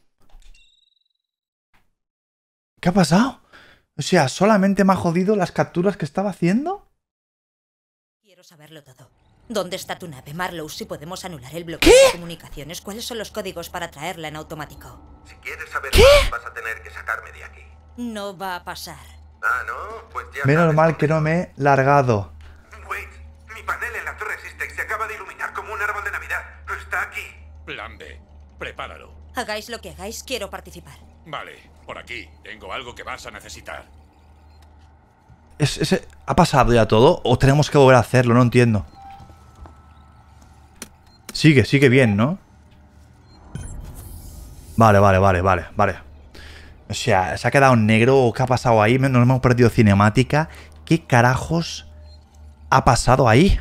A: ¿Qué ha pasado? O sea, solamente me ha jodido las capturas que estaba haciendo.
B: Quiero saberlo todo. ¿Dónde está tu nave, Marlowe? Si podemos anular el bloqueo de comunicaciones, ¿cuáles son los códigos para traerla en automático?
I: Si quieres saber más, vas a tener que sacarme de aquí.
B: No va a pasar.
I: Ah, ¿no? Pues ya
A: Menos
I: sabes
A: mal
I: dónde
A: que no me he largado.
I: Wait, mi panel en la torre Systex se acaba de iluminar como un árbol de Navidad. Está aquí.
G: Plan B. Prepáralo.
B: Hagáis lo que hagáis, quiero participar.
G: Vale, por aquí. Tengo algo que vas a necesitar.
A: ¿Es, es, ¿Ha pasado ya todo? ¿O tenemos que volver a hacerlo? No entiendo. Sigue, sigue bien, ¿no? Vale, vale, vale, vale, vale. O sea, ¿se ha quedado en negro? ¿Qué ha pasado ahí? Nos hemos perdido cinemática. ¿Qué carajos ha pasado ahí?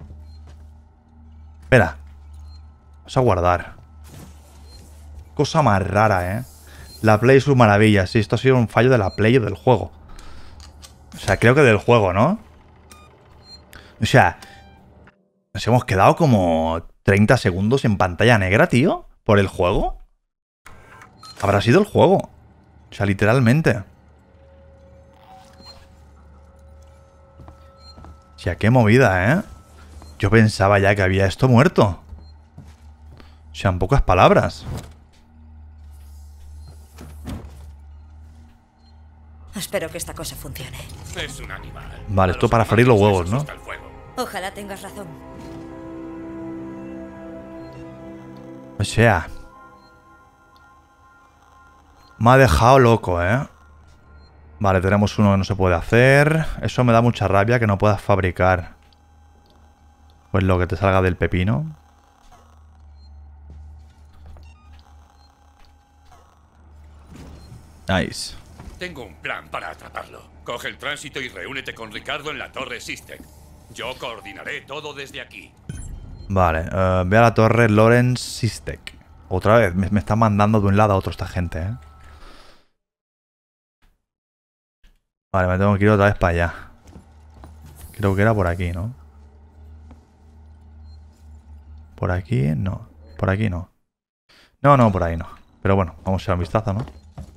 A: Espera. Vamos a guardar. Cosa más rara, ¿eh? La Play y sus maravillas. Sí, esto ha sido un fallo de la Play o del juego. O sea, creo que del juego, ¿no? O sea, nos hemos quedado como treinta segundos en pantalla negra, tío. ¿Por el juego? Habrá sido el juego. O sea, literalmente. O sea, qué movida, ¿eh? Yo pensaba ya que había esto muerto. O sea, en pocas palabras.
B: Espero que esta cosa funcione.
G: Es un animal.
A: Vale, esto para freír los huevos, ¿no?
B: Ojalá tengas razón.
A: O sea... Me ha dejado loco, ¿eh? Vale, tenemos uno que no se puede hacer. Eso me da mucha rabia, que no puedas fabricar. Pues lo que te salga del pepino. Nice.
G: Tengo un plan para atraparlo. Coge el tránsito y reúnete con Ricardo en la torre Systex. Yo coordinaré todo desde aquí.
A: Vale, uh, ve a la torre Lawrence Systex. Otra vez, me, me está mandando de un lado a otro esta gente, ¿eh? Vale, me tengo que ir otra vez para allá. Creo que era por aquí, ¿no? Por aquí, no. Por aquí no. No, no, por ahí no. Pero bueno, vamos a echar un vistazo, ¿no?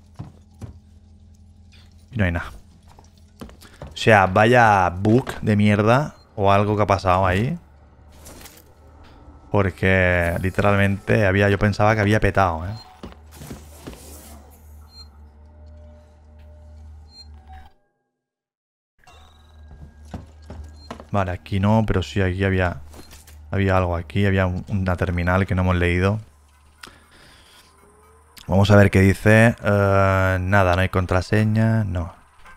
A: Y no hay nada. O sea, vaya bug de mierda o algo que ha pasado ahí. Porque literalmente había, yo pensaba que había petado, ¿eh? Vale, aquí no, pero sí, aquí había había algo aquí, había un, una terminal que no hemos leído. Vamos a ver qué dice. Uh, nada, no hay contraseña, no.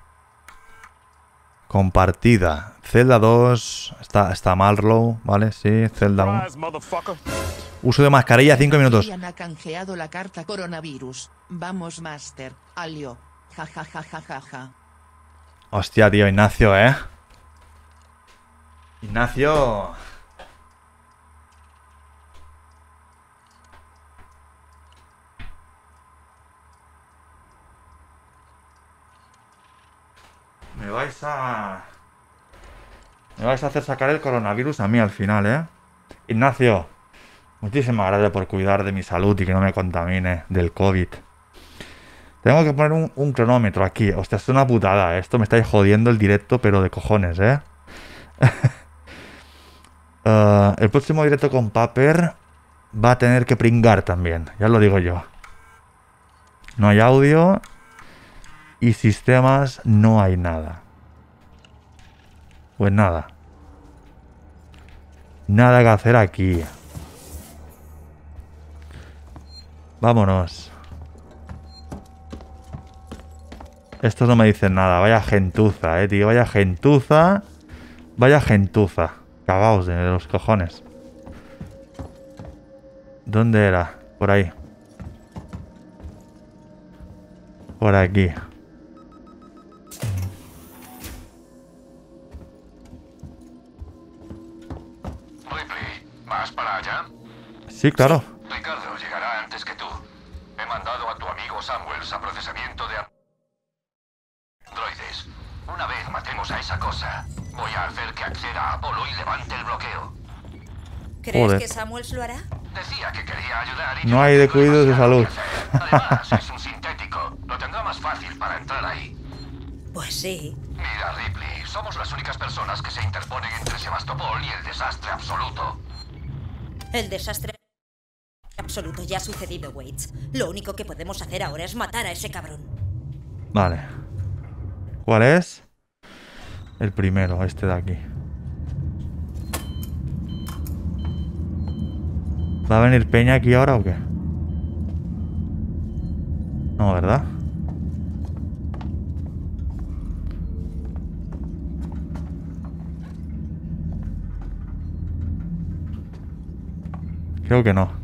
A: Compartida. Celda dos. Está, está Marlowe, ¿vale? Sí, Celda uno. Uso de mascarilla, cinco minutos.
F: Ha canjeado la carta coronavirus. Vamos, Master. Alio. Ja, ja, ja, ja, ja, ja.
A: Hostia, tío, Ignacio, ¿eh? Ignacio... Me vais a... Me vais a hacer sacar el coronavirus a mí al final, ¿eh? Ignacio, muchísimas gracias por cuidar de mi salud y que no me contamine del COVID. Tengo que poner un, un cronómetro aquí. Hostia, es una putada, ¿eh? Esto me estáis jodiendo el directo, pero de cojones, ¿eh? uh, el próximo directo con Paper va a tener que pringar también, ya lo digo yo. No hay audio... Y sistemas no hay nada. Pues nada. Nada que hacer aquí. Vámonos. Estos no me dicen nada. Vaya gentuza, eh, tío. Vaya gentuza. Vaya gentuza. Cagaos de los cojones. ¿Dónde era? Por ahí. Por aquí.
H: ¿Vas para allá?
A: Sí, claro.
H: Ricardo llegará antes que tú. He mandado a tu amigo Samuels a procesamiento de androides. Una vez matemos a esa cosa, voy a hacer que acceda a Apolo y levante el bloqueo.
B: ¿Crees
A: Joder.
B: que Samuels lo hará?
H: Decía que quería ayudar y
A: No hay de cuidados de salud.
H: Además, es un sintético. Lo tendrá más fácil para entrar ahí.
B: Pues sí.
H: Mira, Ripley, somos las únicas personas que se interponen entre Sebastopol y el desastre absoluto.
B: El desastre absoluto ya ha sucedido, Waits. Lo único que podemos hacer ahora es matar a ese cabrón.
A: Vale. ¿Cuál es? El primero, este de aquí. ¿Va a venir Peña aquí ahora o qué? No, ¿verdad? Creo que no.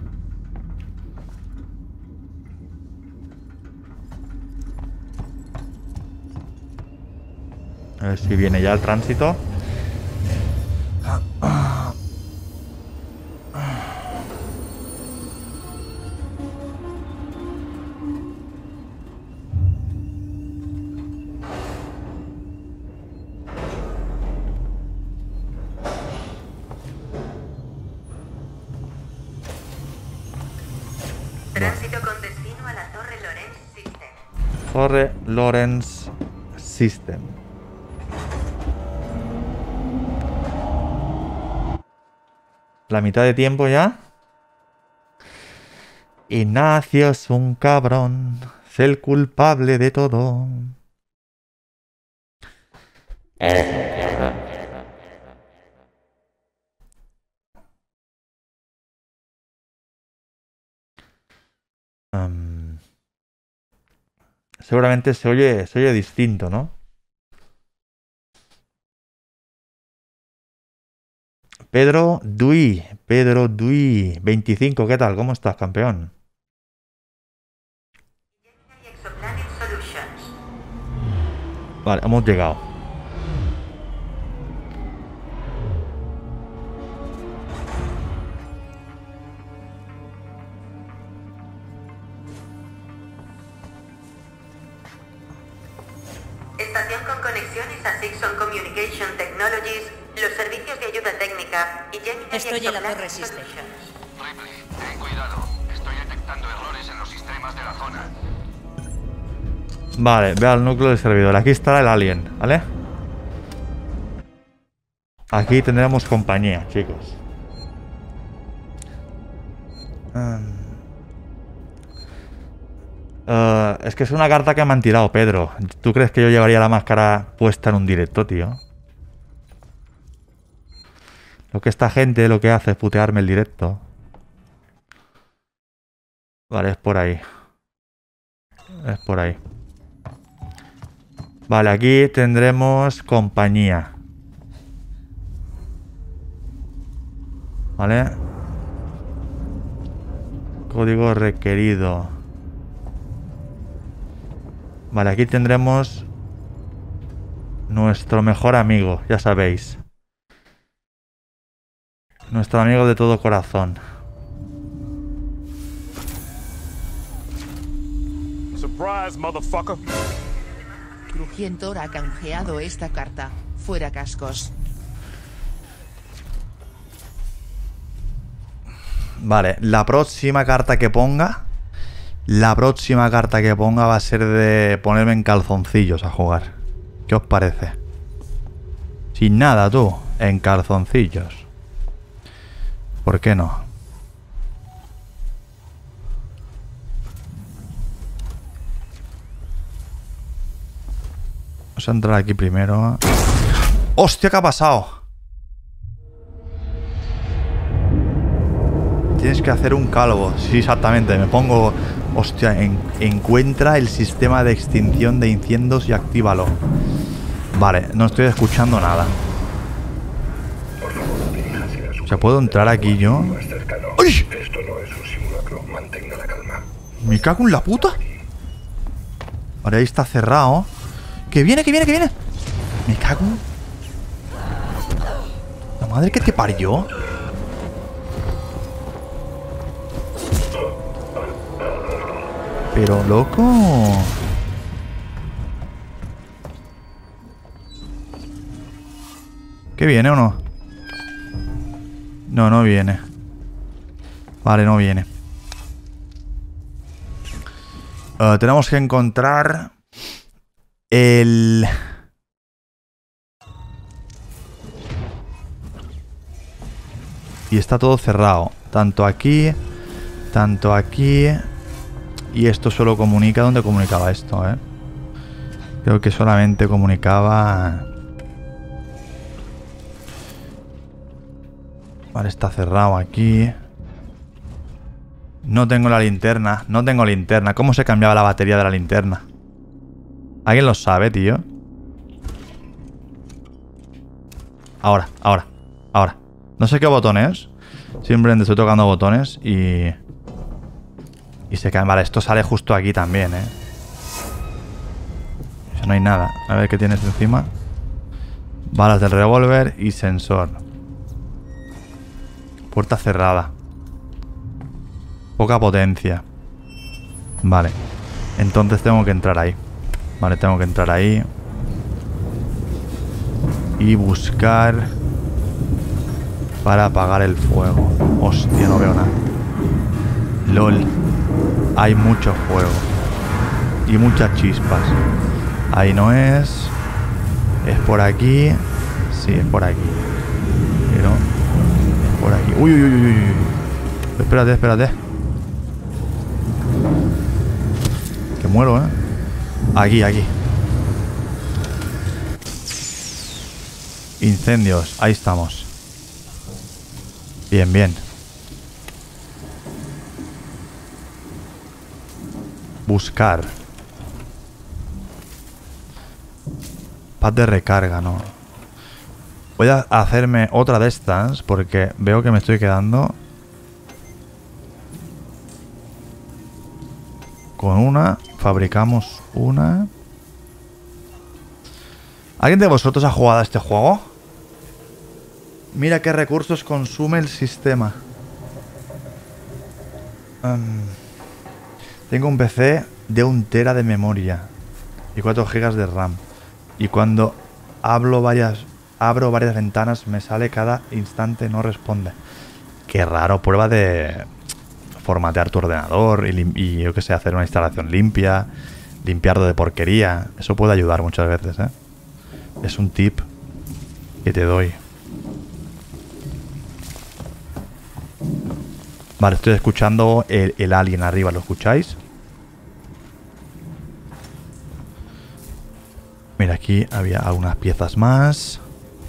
A: A ver si viene ya el tránsito.
J: Tránsito con destino a la Torre Lorentz System.
A: Torre Lorentz System. La mitad de tiempo ya. Ignacio es un cabrón. Es el culpable de todo. Um, seguramente se oye, se oye distinto, ¿no? Pedro Dui, Pedro Dui, veinticinco, ¿qué tal? ¿Cómo estás, campeón? Vale, hemos llegado.
J: Estación con conexiones a Sixon Communication Technologies, los servicios de ayuda técnica y Gemini
B: Estoy en la
J: Exoplanet
B: torre System.
J: Solutions.
H: Ripley, ten cuidado. Estoy detectando errores en los sistemas de la zona.
A: Vale, ve al núcleo del servidor. Aquí estará el alien, ¿vale? Aquí tendremos compañía, chicos. Um, uh, es que es una carta que me han tirado, Pedro. ¿Tú crees que yo llevaría la máscara puesta en un directo, tío? Lo que esta gente lo que hace es putearme el directo. Vale, es por ahí. Es por ahí. Vale, aquí tendremos compañía. Vale. Código requerido. Vale, aquí tendremos nuestro mejor amigo, ya sabéis. Nuestro amigo de todo corazón.
M: Surprise, motherfucker.
F: Crujientor ha canjeado esta carta. Fuera cascos.
A: Vale, la próxima carta que ponga. La próxima carta que ponga va a ser de ponerme en calzoncillos a jugar. ¿Qué os parece? Sin nada, tú. En calzoncillos. ¿Por qué no? Vamos a entrar aquí primero. ¡Hostia! ¿Qué ha pasado? Tienes que hacer un calvo. Sí, exactamente. Me pongo... Hostia, en... encuentra el sistema de extinción de incendios y actívalo. Vale, no estoy escuchando nada. O sea, ¿puedo entrar aquí yo? ¡Ay!
I: Esto no es un simulacro. Mantenga la calma.
A: ¿Me cago en la puta? Vale, ahí está cerrado. ¡Que viene, que viene, que viene! Me cago. La madre que te parió. Pero, loco. ¿Qué viene o no? No, no viene. Vale, no viene. Uh, tenemos que encontrar El... Y está todo cerrado. Tanto aquí, tanto aquí. Y esto solo comunica... ¿Dónde comunicaba esto, eh? Creo que solamente comunicaba... Vale, está cerrado aquí. No tengo la linterna. No tengo linterna. ¿Cómo se cambiaba la batería de la linterna? ¿Alguien lo sabe, tío? Ahora, ahora, ahora. No sé qué botón es. Simplemente estoy tocando botones y... Y se cae. Vale, esto sale justo aquí también, eh. No hay nada. A ver qué tienes encima. Balas del revólver y sensor. Puerta cerrada. Poca potencia. Vale. Entonces tengo que entrar ahí. Vale, tengo que entrar ahí. Y buscar... Para apagar el fuego. Hostia, no veo nada. LOL. Hay mucho fuego. Y muchas chispas. Ahí no es. Es por aquí. Sí, es por aquí. Pero... Es por aquí. Uy, uy, uy, uy, uy. Espérate, espérate. Que muero, ¿eh? Aquí, aquí. Incendios. Ahí estamos. Bien, bien. Buscar. Pad de recarga, no. Voy a hacerme otra de estas porque veo que me estoy quedando con una. Fabricamos una. ¿Alguien de vosotros ha jugado a este juego? Mira qué recursos consume el sistema. Um, tengo un P C de un tera de memoria y cuatro gigas de RAM. Y cuando hablo varias, abro varias ventanas me sale cada instante, no responde. Qué raro, prueba de formatear tu ordenador y, y yo que sé, hacer una instalación limpia, limpiarlo de porquería. Eso puede ayudar muchas veces, ¿eh? Es un tip que te doy. Vale, estoy escuchando el, el alien arriba, ¿lo escucháis? Mira, aquí había algunas piezas más.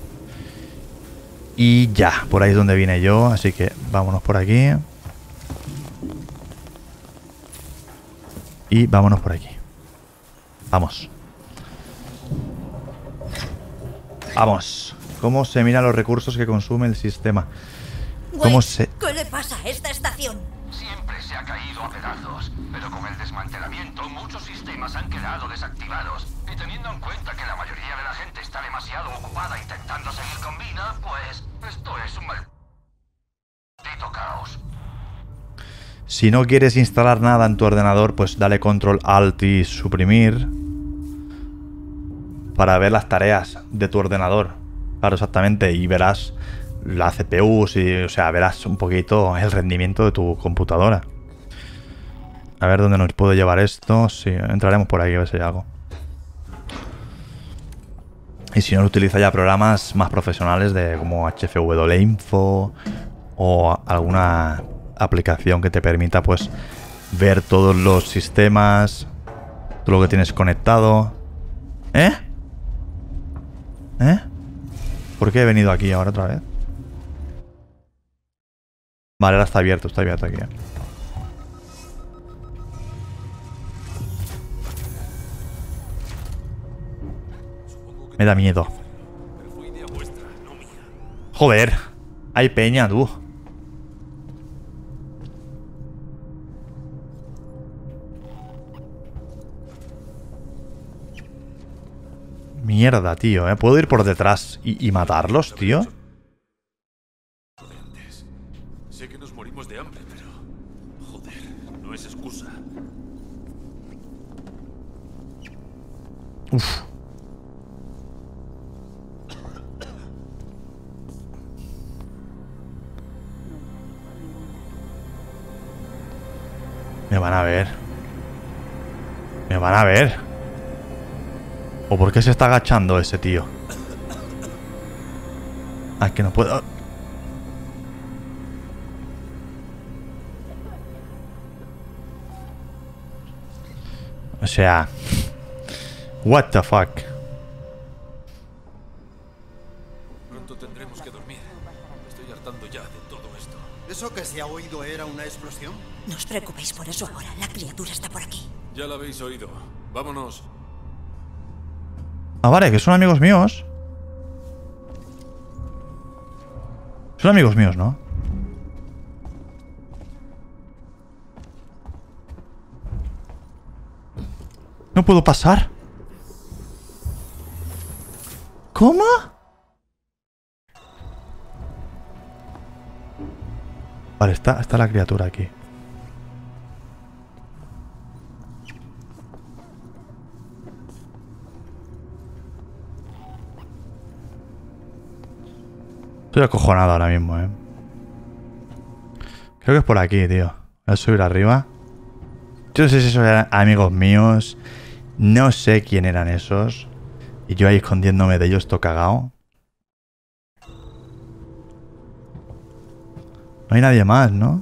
A: Y ya, por ahí es donde vine yo, así que vámonos por aquí. Y vámonos por aquí. Vamos. Vamos. ¿Cómo se miran los recursos que consume el sistema? ¿Cómo se...?
B: ¿Qué le pasa a esta estación?
H: Siempre se ha caído a pedazos, pero con el desmantelamiento muchos sistemas han quedado desactivados. Y teniendo en cuenta que la mayoría de la gente está demasiado ocupada intentando seguir con vida, pues esto es un maldito caos.
A: Si no quieres instalar nada en tu ordenador, pues dale control alt y suprimir para ver las tareas de tu ordenador. Claro, exactamente, y verás la C P U, si, o sea, verás un poquito el rendimiento de tu computadora. A ver dónde nos puedo llevar esto. Sí, entraremos por aquí a ver si hay algo. Y si no, utiliza ya programas más profesionales de como H F W Info o alguna aplicación que te permita pues ver todos los sistemas, todo lo que tienes conectado. ¿Eh? ¿Eh? ¿Por qué he venido aquí ahora otra vez? Vale, ahora está abierto, está abierto aquí. Me da miedo. Joder, hay peña, tú. Mierda, tío, ¿eh? ¿Puedo ir por detrás y, y matarlos, tío?
M: Sé que nos morimos de hambre, pero... Joder, no es excusa.
A: Uf. Me van a ver. Me van a ver. ¿O por qué se está agachando ese tío? Ah, que no puedo... O sea... What the fuck.
M: Pronto tendremos que dormir. Me estoy hartando ya de todo esto.
N: ¿Eso que se ha oído era una explosión?
B: No os preocupéis por eso ahora. La criatura está por aquí.
M: Ya la habéis oído. Vámonos.
A: Ah, vale, que son amigos míos. Son amigos míos, ¿no? No puedo pasar. ¿Cómo? Vale, está, está la criatura aquí. Estoy acojonado ahora mismo, eh. Creo que es por aquí, tío. Voy a subir arriba. Yo no sé si esos eran amigos míos. No sé quién eran esos. Y yo ahí escondiéndome de ellos, todo cagado. No hay nadie más, ¿no?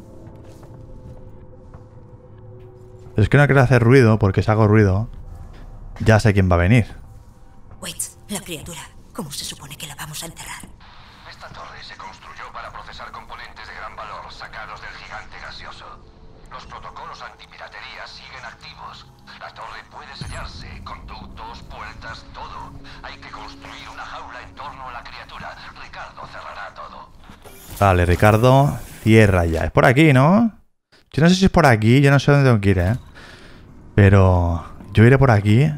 A: Pero es que no quiero hacer ruido, porque si hago ruido, ya sé quién va a venir.
B: Wait, la criatura. ¿Cómo se supone que la vamos a enterrar?
H: Esta torre se construyó para procesar componentes de gran valor sacados del gigante gaseoso. Los protocolos antipiratería siguen activos. La torre puede sellarse, conductos, puertas, todo. Hay que construir una jaula en torno a la criatura. Ricardo cerrará todo.
A: Vale, Ricardo, cierra ya. Es por aquí, ¿no? Yo no sé si es por aquí, yo no sé dónde tengo que ir, ¿eh? Pero yo iré por aquí.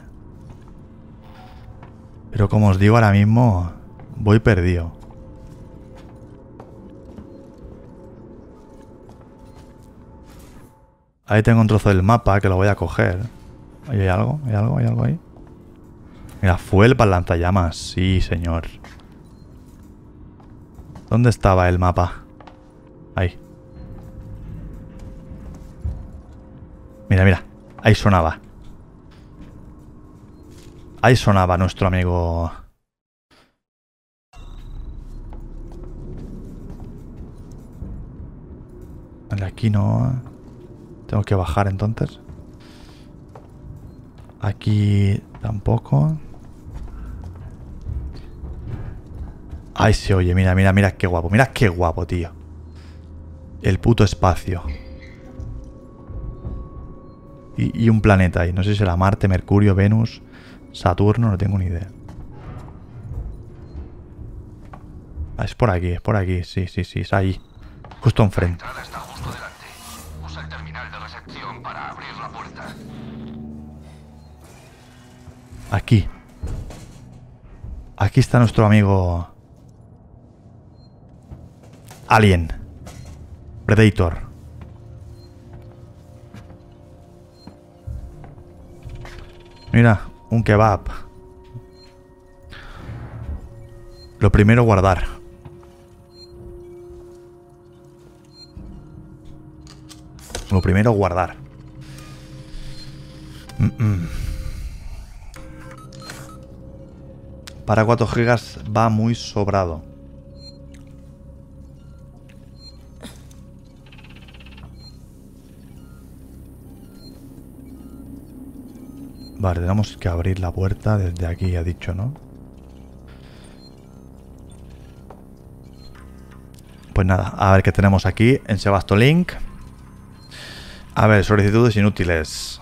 A: Pero como os digo ahora mismo, voy perdido. Ahí tengo un trozo del mapa que lo voy a coger. ¿Ahí hay algo? ¿Hay algo? ¿Hay algo ahí? Mira, fuel para el lanzallamas. Sí, señor. ¿Dónde estaba el mapa? Ahí. Mira, mira. Ahí sonaba. Ahí sonaba nuestro amigo. Vale, aquí no. Tengo que bajar entonces. Aquí tampoco. Ahí se oye, mira, mira, mira qué guapo. Mira qué guapo, tío. El puto espacio. Y, y un planeta ahí. No sé si será Marte, Mercurio, Venus, Saturno, no tengo ni idea. Ah, es por aquí, es por aquí. Sí, sí, sí, es ahí. Justo enfrente.
H: La entrada está justo delante. Usa el terminal de recepción para abrir la puerta.
A: Aquí. Aquí está nuestro amigo Alien. Predator. Mira, un kebab. Lo primero, guardar. Lo primero, guardar. Mm-mm. Para cuatro gigas va muy sobrado. Vale, tenemos que abrir la puerta desde aquí, ha dicho, ¿no? Pues nada, a ver qué tenemos aquí en Sebastolink. A ver, solicitudes inútiles.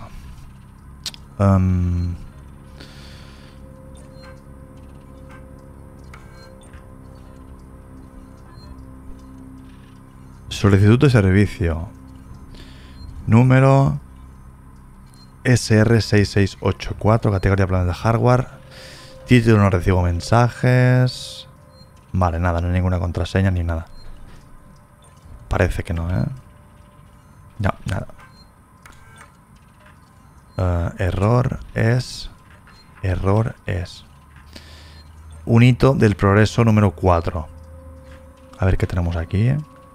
A: Um, solicitud de servicio. Número S R seis seis ocho cuatro, categoría planes de hardware. Título, no recibo mensajes. Vale, nada, no hay ninguna contraseña ni nada. Parece que no, ¿eh? No, nada. Uh, error es... Error es... Un hito del progreso número cuatro. A ver qué tenemos aquí.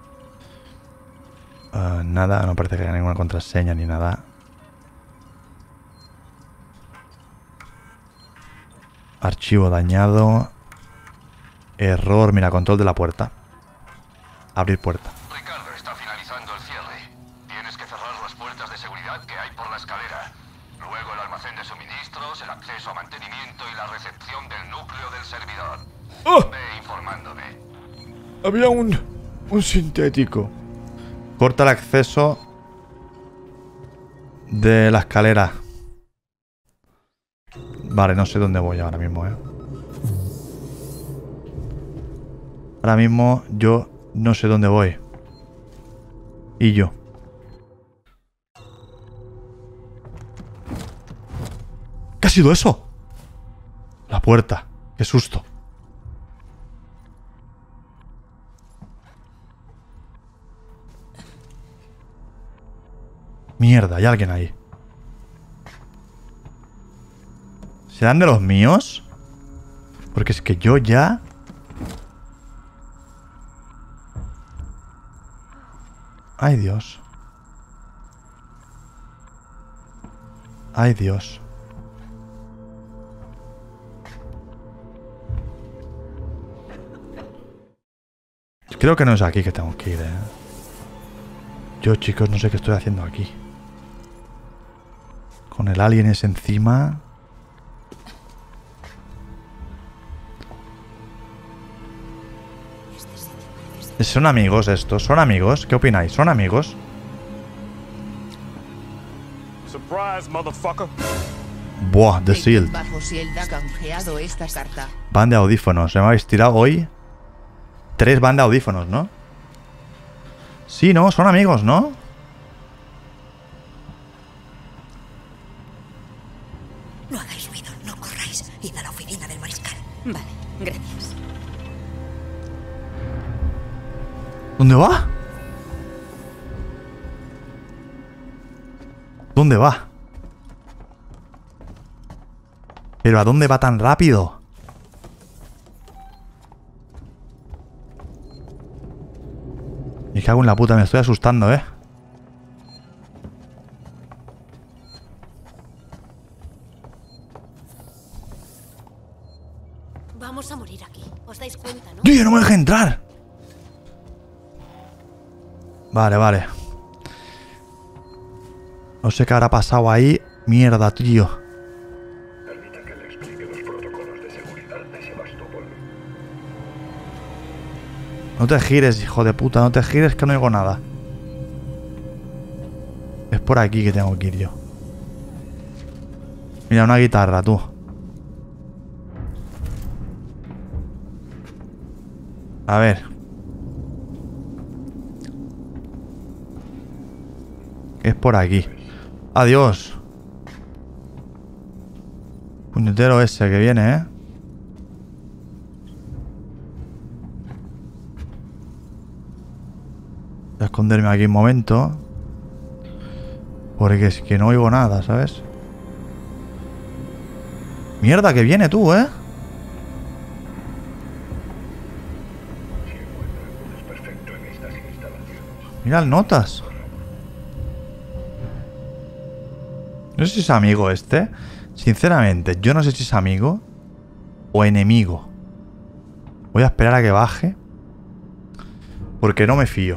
A: Uh, nada, no parece que haya ninguna contraseña ni nada. Archivo dañado. Error, mira, control de la puerta. Abrir puerta.
H: Ricardo, está finalizando el cierre. Tienes que cerrar las puertas de seguridad que hay por la escalera. Luego el almacén de suministros, el acceso a mantenimiento y la recepción del núcleo del servidor.
A: ¡Oh!
H: Ve informándome.
A: Había un... un sintético. Corta el acceso de la escalera. Vale, no sé dónde voy ahora mismo, eh. Ahora mismo yo no sé dónde voy. Y yo. ¿Qué ha sido eso? La puerta. Qué susto. Mierda, hay alguien ahí. ¿Serán de los míos? Porque es que yo ya... Ay, Dios. Ay, Dios. Creo que no es aquí que tengo que ir, ¿eh? Yo, chicos, no sé qué estoy haciendo aquí. Con el alien ese encima... ¿Son amigos estos? ¿Son amigos? ¿Qué opináis? ¿Son amigos?
O: Surprise, motherfucker.
A: Buah, The Shield.
F: Bajo Shield ha canjeado esta carta.
A: Van de audífonos. Me habéis tirado hoy tres van de audífonos, ¿no? Sí, no, son amigos, ¿no?
B: No hagáis ruido, no corráis. Id a la oficina del mariscal. Vale, gracias.
A: ¿Dónde va? ¿Dónde va? ¿Pero a dónde va tan rápido? Me cago en la puta, me estoy asustando, ¿eh?
L: Vamos a morir aquí. ¿Os dais cuenta, no?
A: ¡Tío, no me deja entrar! Vale, vale. No sé qué habrá pasado ahí. Mierda, tío.
E: Permita que le explique los protocolos de seguridad de Sebastopol.
A: No te gires, hijo de puta. No te gires que no oigo nada. Es por aquí que tengo que ir yo. Mira, una guitarra, tú. A ver. Es por aquí. Adiós. Puñetero ese que viene, ¿eh? Voy a esconderme aquí un momento. Porque es que no oigo nada, ¿sabes? Mierda, que viene tú, ¿eh? Mira el notas. No sé si es amigo este. Sinceramente, yo no sé si es amigo o enemigo. Voy a esperar a que baje. Porque no me fío.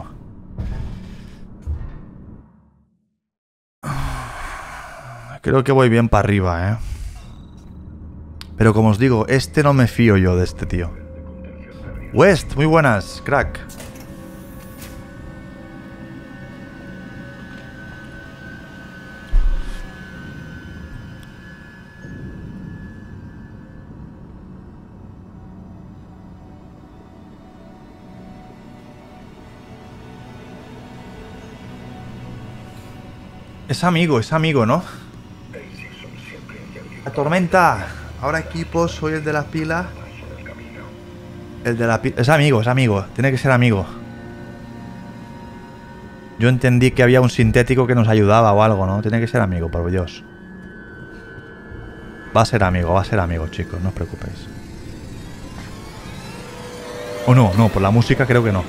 A: Creo que voy bien para arriba, ¿eh? Pero como os digo, este no me fío yo de este tío. West, muy buenas, crack. Es amigo, es amigo, ¿no? La tormenta. Ahora equipo, soy el de las pilas. El de la pila. Es amigo, es amigo. Tiene que ser amigo. Yo entendí que había un sintético que nos ayudaba o algo, ¿no? Tiene que ser amigo, por Dios. Va a ser amigo, va a ser amigo, chicos. No os preocupéis. O no, no, por la música creo que no.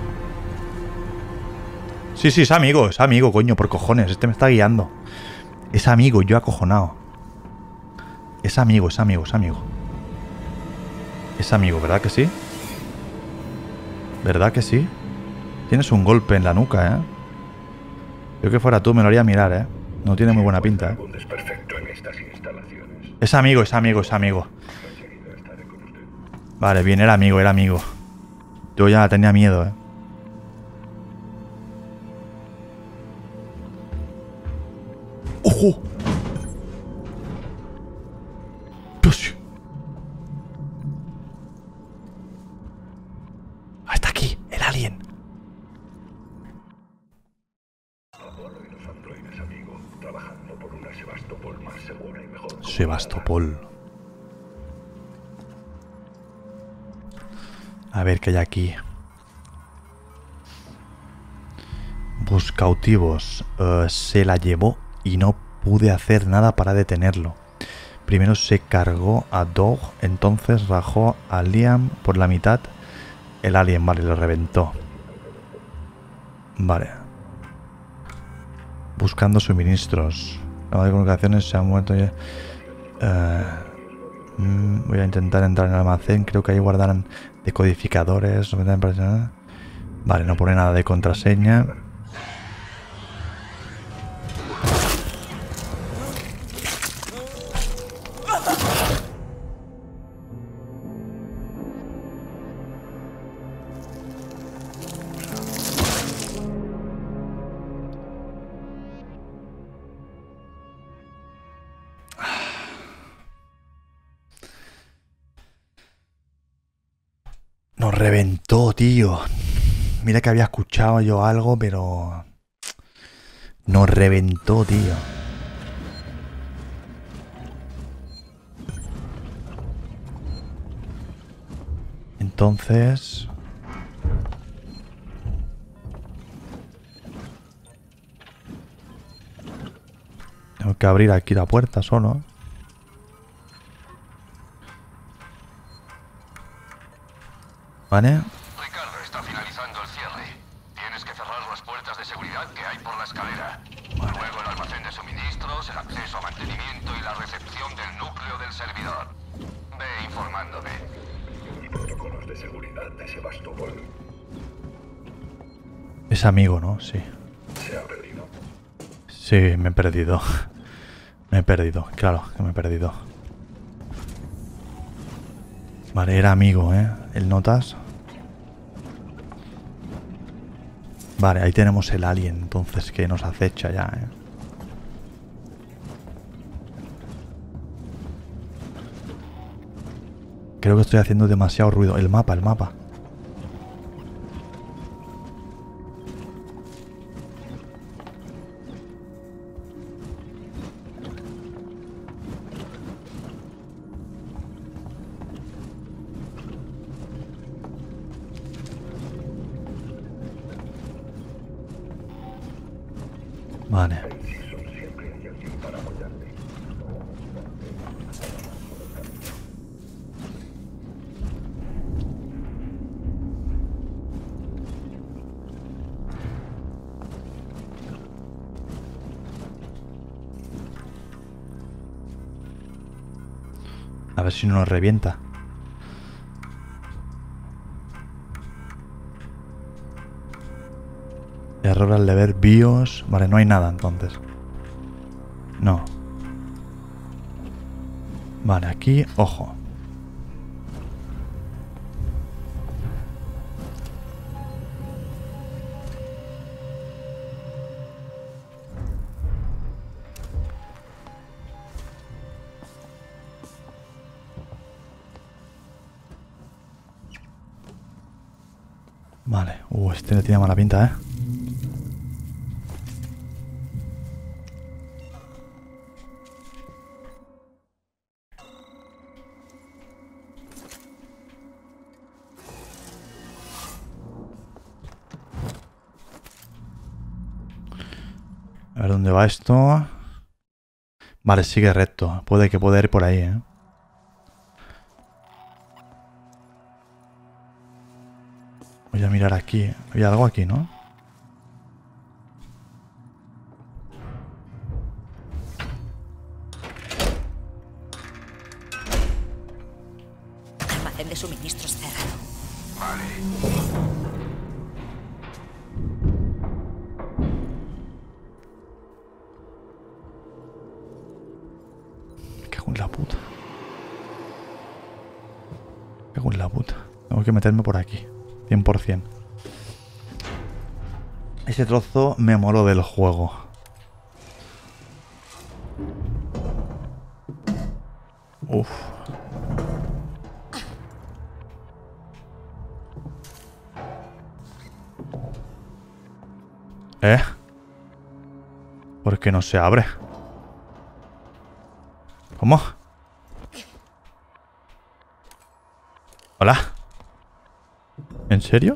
A: Sí, sí, es amigo, es amigo, coño, por cojones. Este me está guiando. Es amigo, yo acojonado. Es amigo, es amigo, es amigo. Es amigo, ¿verdad que sí? ¿Verdad que sí? Tienes un golpe en la nuca, ¿eh? Yo que fuera tú me lo haría mirar, ¿eh? No tiene muy buena pinta, ¿eh? Es amigo, es amigo, es amigo. Vale, bien, era amigo, era amigo. Yo ya tenía miedo, ¿eh? ¡Ojo! Dios. Ah, está aquí, el alien. Sebastopol. A ver qué hay aquí. Bus cautivos. Uh, se la llevó y no pude hacer nada para detenerlo. Primero se cargó a Dog, entonces rajó a Liam por la mitad. El alien, vale, lo reventó. Vale. Buscando suministros. La de comunicaciones se ha muerto ya. Uh, mm, voy a intentar entrar en el almacén. Creo que ahí guardarán decodificadores. Vale, no pone nada de contraseña. Nos reventó, tío. Mira que había escuchado yo algo, pero... Nos reventó, tío. Entonces... Tengo que abrir aquí la puerta solo. ¿Vale?
H: Ricardo está finalizando el cierre. Tienes que cerrar las puertas de seguridad que hay por la escalera. Luego el almacén de suministros, el acceso a mantenimiento y la recepción del núcleo del servidor. Ve informándome. Y protocolos de seguridad de Sebastopol.
A: Es amigo, ¿no? Sí.
H: Se ha perdido.
A: Sí, me he perdido. Me he perdido, claro que me he perdido. Vale, era amigo, ¿eh? El notas. Vale, ahí tenemos el alien, entonces, que nos acecha ya, ¿eh? Creo que estoy haciendo demasiado ruido. El mapa, el mapa. Vale. A ver si no nos revienta. Error al deber BIOS. Vale, no hay nada entonces. No. Vale, aquí, ojo. Vale, uh, este le tiene mala pinta, ¿eh? A ver dónde va esto. Vale, sigue recto. Puede que pueda ir por ahí, ¿eh? Voy a mirar aquí. Había algo aquí, ¿no?
B: almacén de suministros cerrado.
H: Vale.
A: Me cago en la puta. Me cago en la puta. Tengo que meterme por aquí. cien por cien. Ese trozo me moló del juego. Uf. ¿Eh? ¿Por qué no se abre? ¿Cómo? ¿Hola? ¿En serio?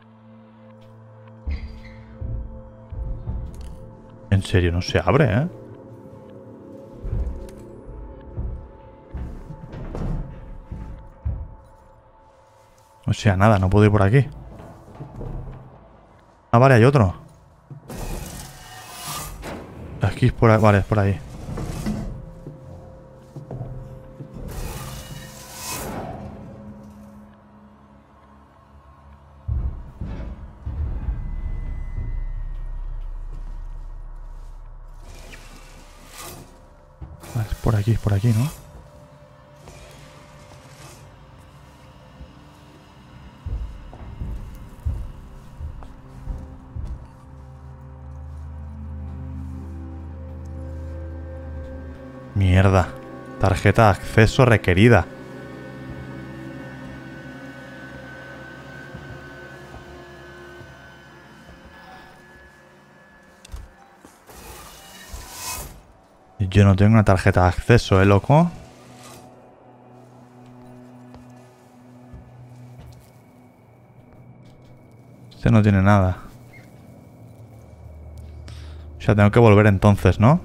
A: En serio, no se abre, ¿eh? O sea, nada, no puedo ir por aquí. Ah, vale, hay otro. Aquí es por ahí, vale, es por ahí. Vale, es por aquí, es por aquí, ¿no? Mierda. Tarjeta de acceso requerida. Yo no tengo una tarjeta de acceso, ¿eh, loco? Este no tiene nada. O sea, tengo que volver entonces, ¿no?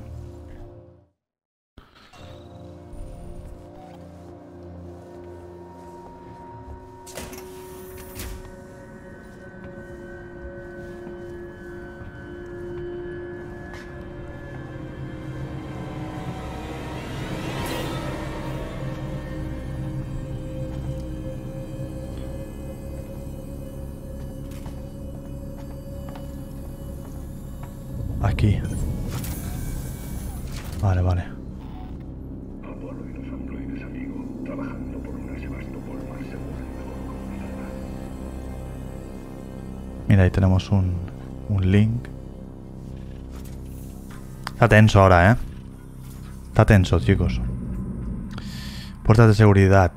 A: Aquí. Vale, vale.
P: Apolo y los androides, amigo, trabajando por una Sebastopol más segura y mejor comunicada.
A: Mira, ahí tenemos un, un link. Está tenso ahora, ¿eh? Está tenso, chicos. Puertas de seguridad.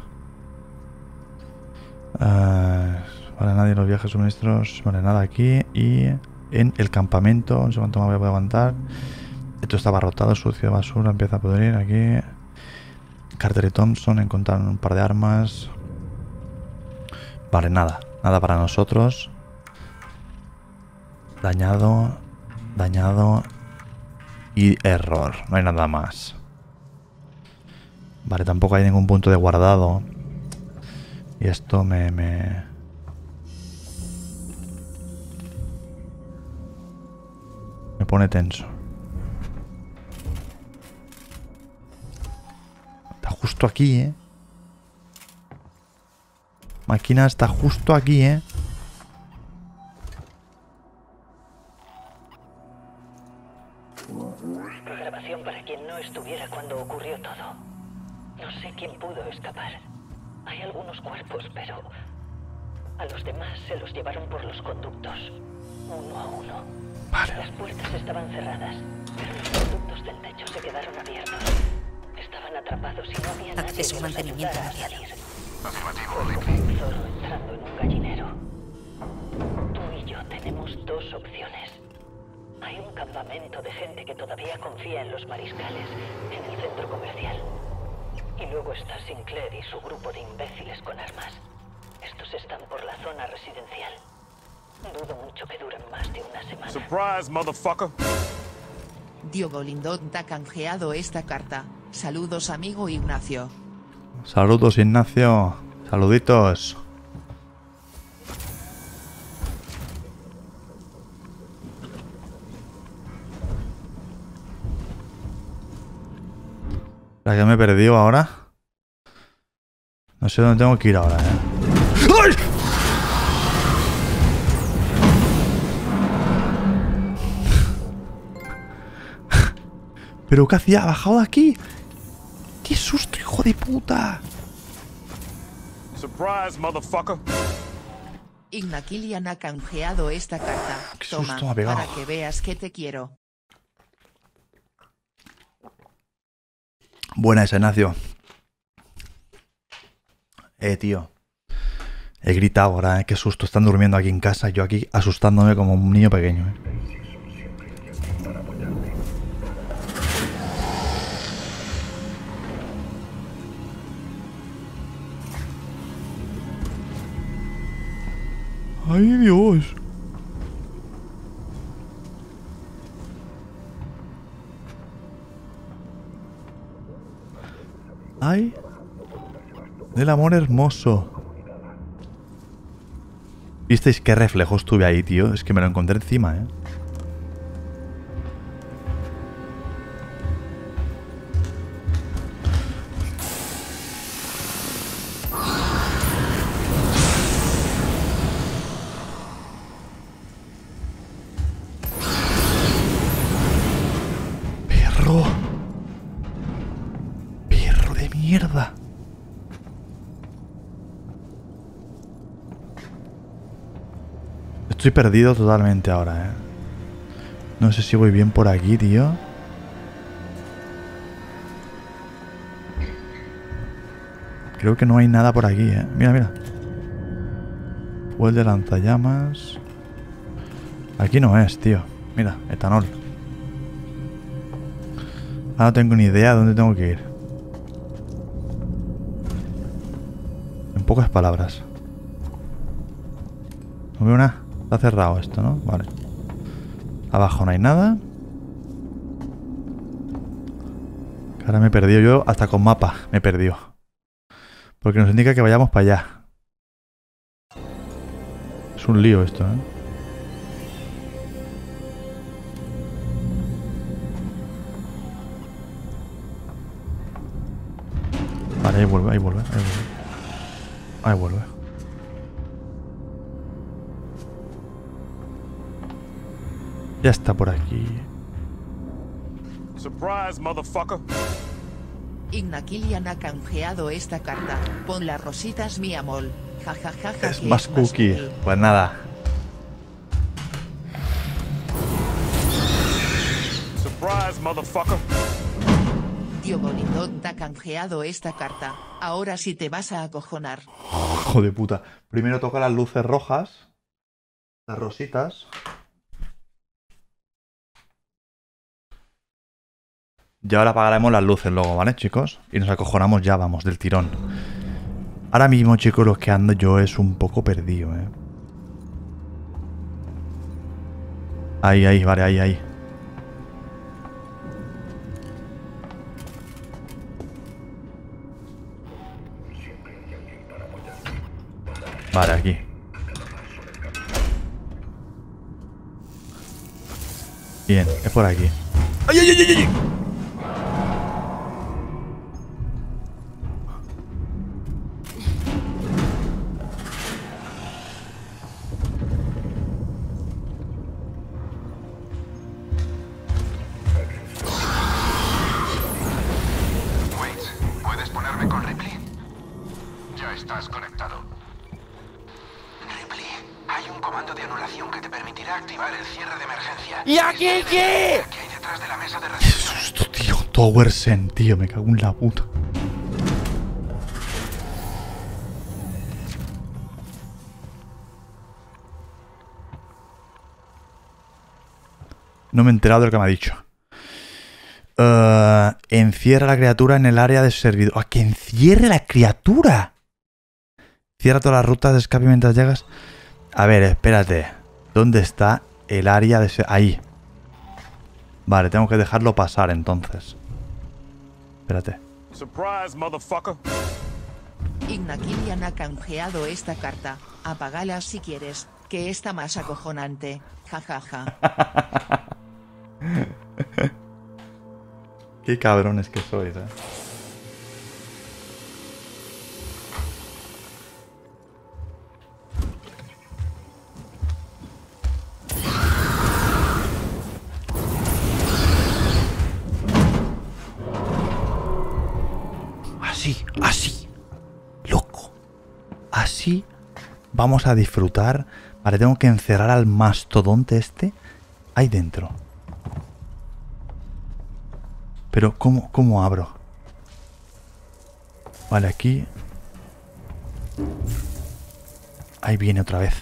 A: Uh, vale, nadie los viajes suministros. Vale, nada aquí. Y en el campamento. No sé cuánto me voy a poder aguantar. Esto está abarrotado, sucio de basura. Empieza a pudrir aquí. Carter y Thompson encontraron un par de armas. Vale, nada. Nada para nosotros. Dañado. Dañado. Y error. No hay nada más. Vale, tampoco hay ningún punto de guardado. Y esto me... me... me pone tenso. Está justo aquí, ¿eh? Máquina está justo aquí, ¿eh?
Q: Grabación para quien no estuviera cuando ocurrió todo. No sé quién pudo escapar. Hay algunos cuerpos, pero a los demás se los llevaron por los conductos, uno a uno.
A: Vale.
Q: Las puertas estaban cerradas, pero los conductos del techo se quedaron abiertos. Estaban atrapados y no había nadie
B: Acceso
Q: que los
B: mantenimiento
Q: ayudara a
B: iniciado.
Q: salir.
H: Afirmativo,
Q: Como
H: Ripley.
Q: un zorro entrando en un gallinero. Tú y yo tenemos dos opciones. Hay un campamento de gente que todavía confía en los mariscales en el centro comercial. Y luego está Sinclair y su grupo de imbéciles con armas. Estos están por la zona residencial. Dudo mucho que duren más de una semana.
O: Surprise, motherfucker.
F: Diogo Lindot ha canjeado esta carta. Saludos, amigo Ignacio.
A: Saludos, Ignacio. Saluditos. ¿La que me he perdido ahora? No sé dónde tengo que ir ahora, ¿eh? ¡Ay! ¿Pero qué hacía? ¿Ha bajado de aquí? ¡Qué susto, hijo de puta!
O: Surprise, motherfucker.
F: Ignakilian ha canjeado esta carta.
A: Qué
F: Toma,
A: susto me ha pegado.
F: para que veas que te quiero.
A: Buena esa, Ignacio. Eh, tío. He gritado ahora, ¿eh? Qué susto. Están durmiendo aquí en casa. Yo aquí asustándome como un niño pequeño, ¿eh? ¡Ay, Dios! ¡Ay! Del amor hermoso. ¿Visteis qué reflejos tuve ahí, tío? Es que me lo encontré encima, ¿eh? Perro. Perro de mierda. Estoy perdido totalmente ahora, ¿eh? No sé si voy bien por aquí, tío. Creo que no hay nada por aquí, ¿eh? Mira, mira. Fuel de lanzallamas. Aquí no es, tío. Mira, etanol. Ah, no tengo ni idea de dónde tengo que ir. En pocas palabras. No veo nada. Está cerrado esto, ¿no? Vale. Abajo no hay nada. Ahora me he perdido yo. Hasta con mapa me he perdido. Porque nos indica que vayamos para allá. Es un lío esto, ¿eh? Vale, ahí vuelve, ahí vuelve, ahí vuelve. Ahí vuelve. Ya está por aquí.
O: Surprise, motherfucker.
F: Ignakilian ha canjeado esta carta. Pon las rositas, mi amor. Ja, ja, ja, ja,
A: Es
F: que
A: más cookie. Pues nada.
O: Surprise, motherfucker.
F: Diogo Lindon te ha canjeado esta carta. Ahora sí te vas a acojonar.
A: Hijo de puta. Primero toca las luces rojas. Las rositas. Y ahora apagaremos las luces luego, ¿vale, chicos? Y nos acojonamos ya, vamos, del tirón. Ahora mismo, chicos, lo que ando yo es un poco perdido, ¿eh? Ahí, ahí, vale, ahí, ahí. Vale, aquí. Bien, es por aquí. ¡Ay, ay, ay, ay, ay!
H: ¿Puedes ponerme con Ripley? Ya estás conectado. Ripley, hay un comando de anulación que te permitirá activar el cierre de emergencia.
A: ¿Y aquí qué?
H: ¿Qué hay detrás de la mesa de
A: ¡Qué
H: recepción?
A: susto, tío! Towersen, tío, me cago en la puta. No me he enterado de lo que me ha dicho. Uh, encierra a la criatura en el área de servidor. ¡Ah, que encierre la criatura! Cierra todas las rutas de escape mientras llegas. A ver, espérate. ¿Dónde está el área de servidor? Ahí. Vale, tengo que dejarlo pasar entonces. Espérate.
O: Surprise, motherfucker.
F: Ignakilian ha canjeado esta carta. Apágala si quieres, que está más acojonante. Ja, ja, ja.
A: Qué cabrones que sois, eh. Así, así. Loco. Así vamos a disfrutar. Vale, tengo que encerrar al mastodonte este ahí dentro. Pero, ¿cómo, cómo abro? Vale, aquí. Ahí viene otra vez.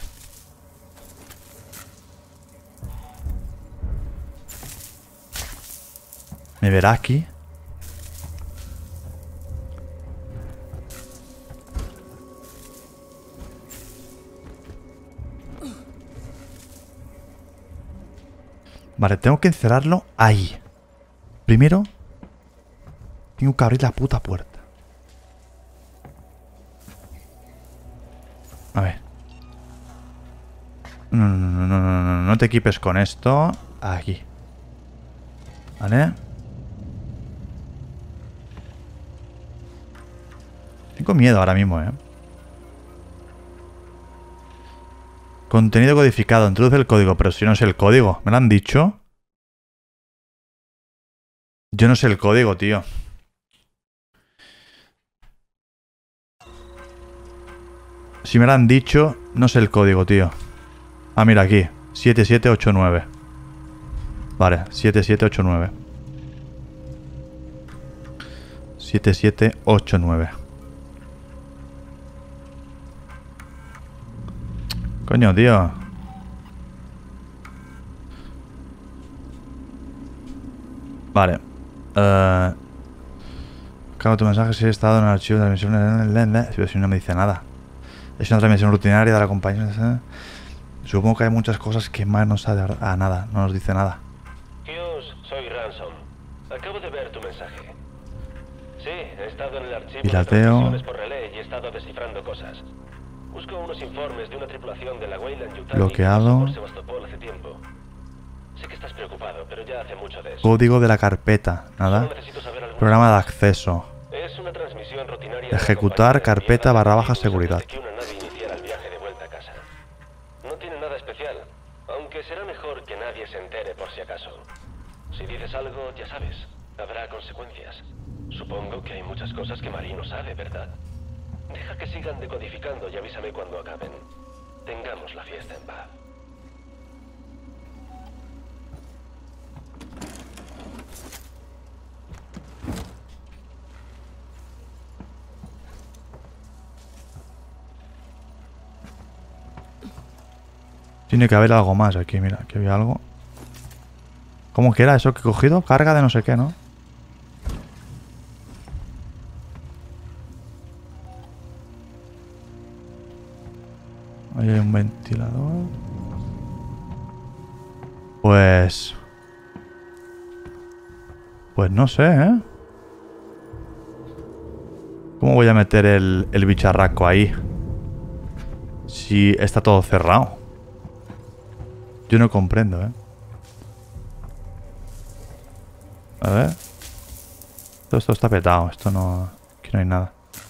A: ¿Me verá aquí? Vale, tengo que encerrarlo ahí. Primero tengo que abrir la puta puerta. A ver. No, no, no, no, no, no, no te equipes con esto. Aquí. Vale. Tengo miedo ahora mismo, eh. Contenido codificado. Introduce el código, pero si yo no sé el código. ¿Me lo han dicho? Yo no sé el código, tío. Si me lo han dicho, no sé el código, tío. Ah, mira aquí. siete siete ocho nueve. Vale, siete siete ocho nueve. siete siete ocho nueve. Coño, tío. Vale. Uh, Acabo tu mensaje si he estado en el archivo de transmisión. Si no me dice nada. Es una transmisión rutinaria de la compañía. Supongo que hay muchas cosas que más no sabe a nada. No nos dice nada.
R: Dios, soy Ransom. Acabo de ver tu mensaje. Sí, he estado en el archivo
A: Pirateo.
R: de transmisiones por relé y he estado descifrando cosas. Busco unos informes de una tripulación de la Weyland Yutani
A: Bloqueado.
R: por Sebastopol hace tiempo. Sé que estás preocupado, pero ya hace mucho de eso.
A: Código de la carpeta. Nada.
R: Solo necesito saber algo.
A: Programa de acceso.
R: Es una transmisión rutinaria de la
A: Ejecutar
R: compañía
A: carpeta barra baja seguridad.
R: que una nave iniciara el viaje de vuelta a casa. No tiene nada especial, aunque será mejor que nadie se entere por si acaso. Si dices algo, ya sabes, habrá consecuencias. Supongo que hay muchas cosas que Marie no sabe, ¿verdad? Deja que sigan decodificando y avísame cuando acaben. Tengamos la fiesta en paz.
A: Tiene que haber algo más aquí, mira, aquí había algo. ¿Cómo que era eso que he cogido? Carga de no sé qué, ¿no? Ahí hay un ventilador. Pues... Pues no sé, ¿eh? ¿Cómo voy a meter el, el bicharraco ahí? Si está todo cerrado. Yo no comprendo, ¿eh? A ver. Todo esto está petado. Esto no... Aquí no hay nada.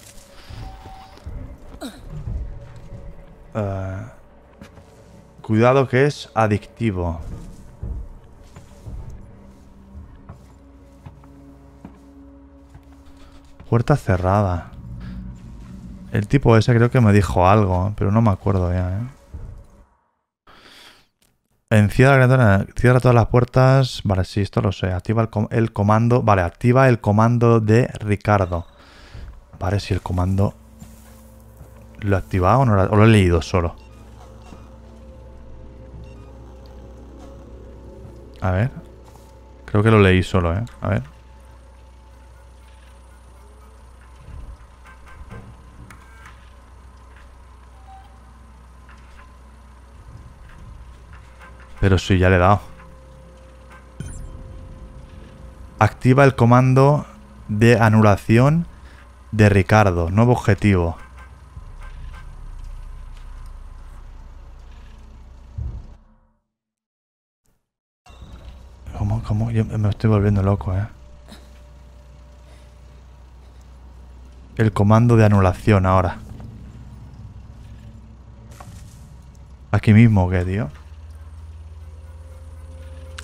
A: Uh, cuidado que es adictivo. Puerta cerrada. El tipo ese creo que me dijo algo, pero no me acuerdo ya, ¿eh? Encierra, cierra todas las puertas. Vale, sí, esto lo sé. Activa el, com el comando. Vale, activa el comando de Ricardo. Vale, si el comando... ¿Lo he activado o, no lo, o lo he leído solo? A ver. Creo que lo leí solo, ¿eh? A ver. Pero sí, ya le he dado. Activa el comando de anulación de Ricardo. Nuevo objetivo. ¿Cómo? ¿Cómo? Yo me estoy volviendo loco, ¿eh? El comando de anulación ahora. Aquí mismo, ¿qué, tío?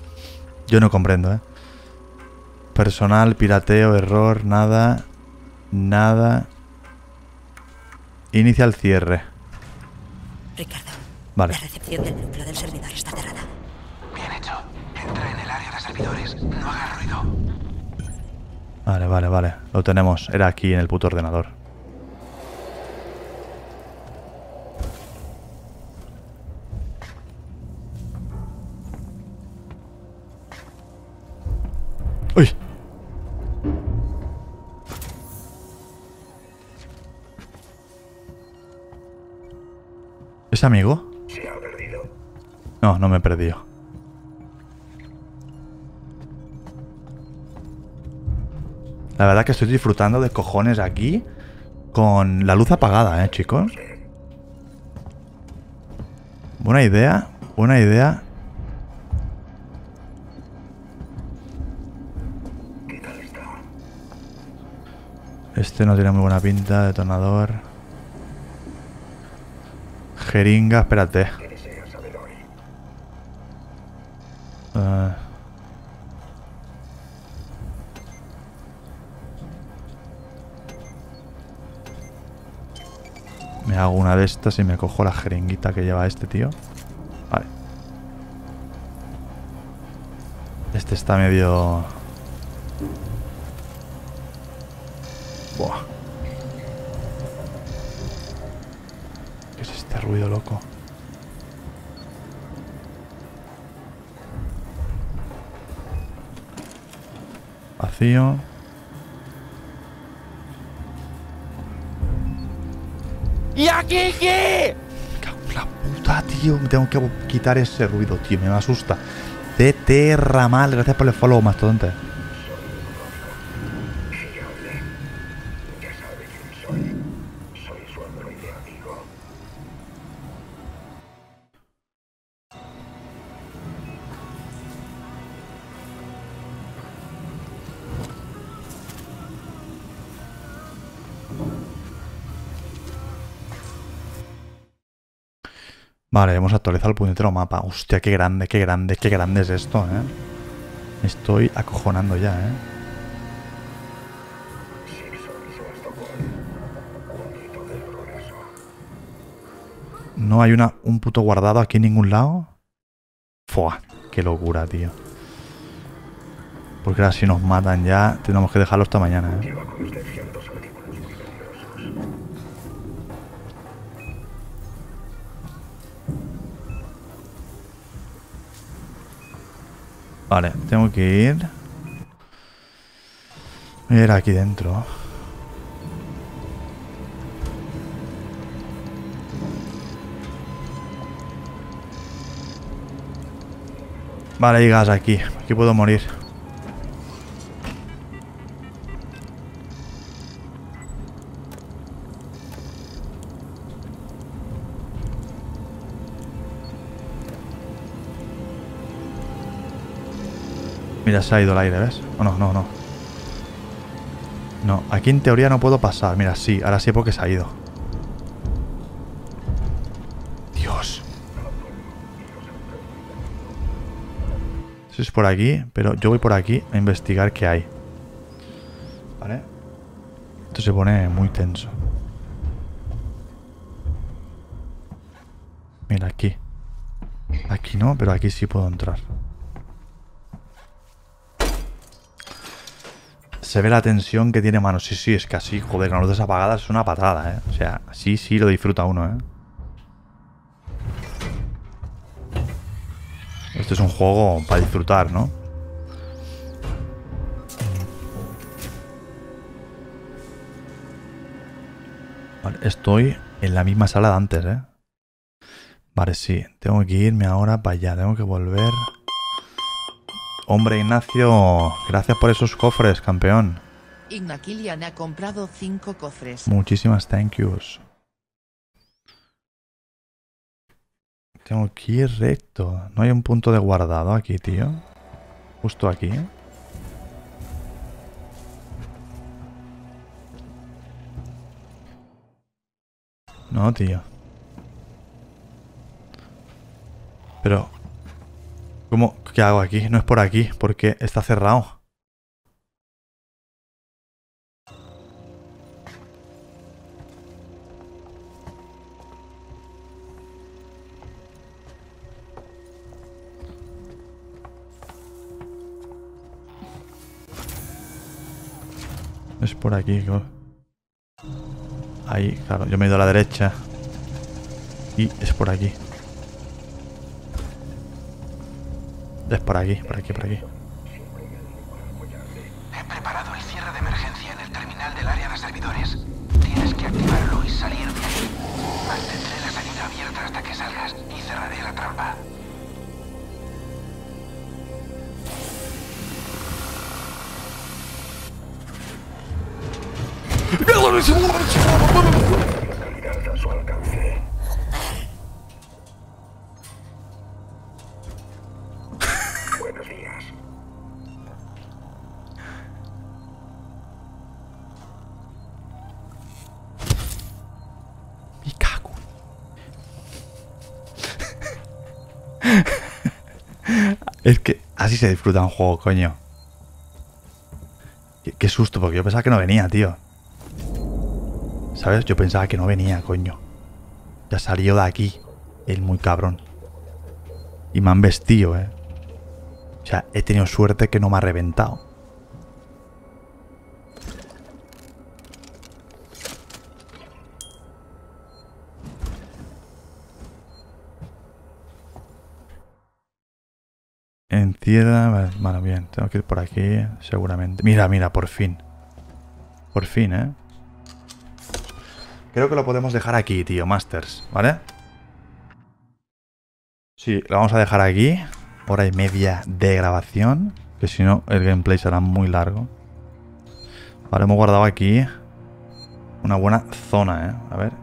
A: Yo no comprendo, ¿eh? Personal, pirateo, error, nada. Nada. Inicia el cierre.
B: Ricardo,
A: Vale.
B: la recepción del núcleo del servidor está cerrada.
H: Bien hecho. Entra en el área de servidores. No hagas ruido.
A: Vale, vale, vale. Lo tenemos. Era aquí en el puto ordenador. ¡Uy! ¿Es amigo?
P: Se ha perdido.
A: No, no me he perdido. La verdad que estoy disfrutando de cojones aquí con la luz apagada, ¿eh, chicos? Buena idea, buena idea. Este no tiene muy buena pinta, detonador. Jeringa, espérate. Uh. Me hago una de estas y me cojo la jeringuita que lleva este tío. Vale. Este está medio... Buah. ¿Qué es este ruido loco? Vacío.
S: ¡Y aquí qué!
A: Cago en la puta, tío. Me tengo que quitar ese ruido, tío. Me asusta. De terra mal. Gracias por el follow, mastodonte. Vale, hemos actualizado el puñetero mapa. Hostia, qué grande, qué grande, qué grande es esto, ¿eh? Me estoy acojonando ya, ¿eh? No hay una, un puto guardado aquí en ningún lado. Fua, qué locura, tío. Porque ahora si nos matan ya, tenemos que dejarlo hasta mañana, ¿eh? Vale, tengo que ir. Voy a ir aquí dentro. Vale, hay gas aquí. Aquí puedo morir. Mira, se ha ido el aire, ¿ves? Oh, no, no, no. No, aquí en teoría no puedo pasar. Mira, sí, ahora sí porque se ha ido. Dios. Eso es por aquí, pero yo voy por aquí a investigar qué hay. ¿Vale? Esto se pone muy tenso. Mira, aquí. Aquí no, pero aquí sí puedo entrar. Se ve la tensión que tiene mano. Sí, sí, es que así, joder, con las luces apagadas es una patada, ¿eh? O sea, sí, sí, lo disfruta uno, ¿eh? Este es un juego para disfrutar, ¿no? Vale, estoy en la misma sala de antes, ¿eh? Vale, sí. Tengo que irme ahora para allá. Tengo que volver... Hombre, Ignacio, gracias por esos cofres, campeón.
F: Ignakilian ha comprado cinco cofres.
A: Muchísimas thank yous. Tengo que ir recto. No hay un punto de guardado aquí, tío. Justo aquí. No, tío. Pero... ¿Cómo? ¿Qué hago aquí? No es por aquí, porque está cerrado. Es por aquí. Ahí, claro. Yo me he ido a la derecha. Y es por aquí. Es por aquí, por aquí, por aquí.
H: He preparado el cierre de emergencia en el terminal del área de servidores. Tienes que activarlo y salir de ahí. Mantendré la salida abierta hasta que salgas y cerraré la trampa.
P: Calidad a su alcance. Buenos días.
A: Me cago. Es que así se disfruta un juego, coño. Qué, qué susto, porque yo pensaba que no venía, tío. ¿Sabes? Yo pensaba que no venía, coño. Ya salió de aquí. El muy cabrón. Y me han vestido, eh. O sea, he tenido suerte que no me ha reventado. Encierra... Vale, vale, bien. Tengo que ir por aquí, seguramente. Mira, mira, por fin. Por fin, eh. Creo que lo podemos dejar aquí, tío, Masters, ¿vale? Sí, lo vamos a dejar aquí. Hora y media de grabación. Que si no, el gameplay será muy largo. Vale, hemos guardado aquí una buena zona, ¿eh? A ver.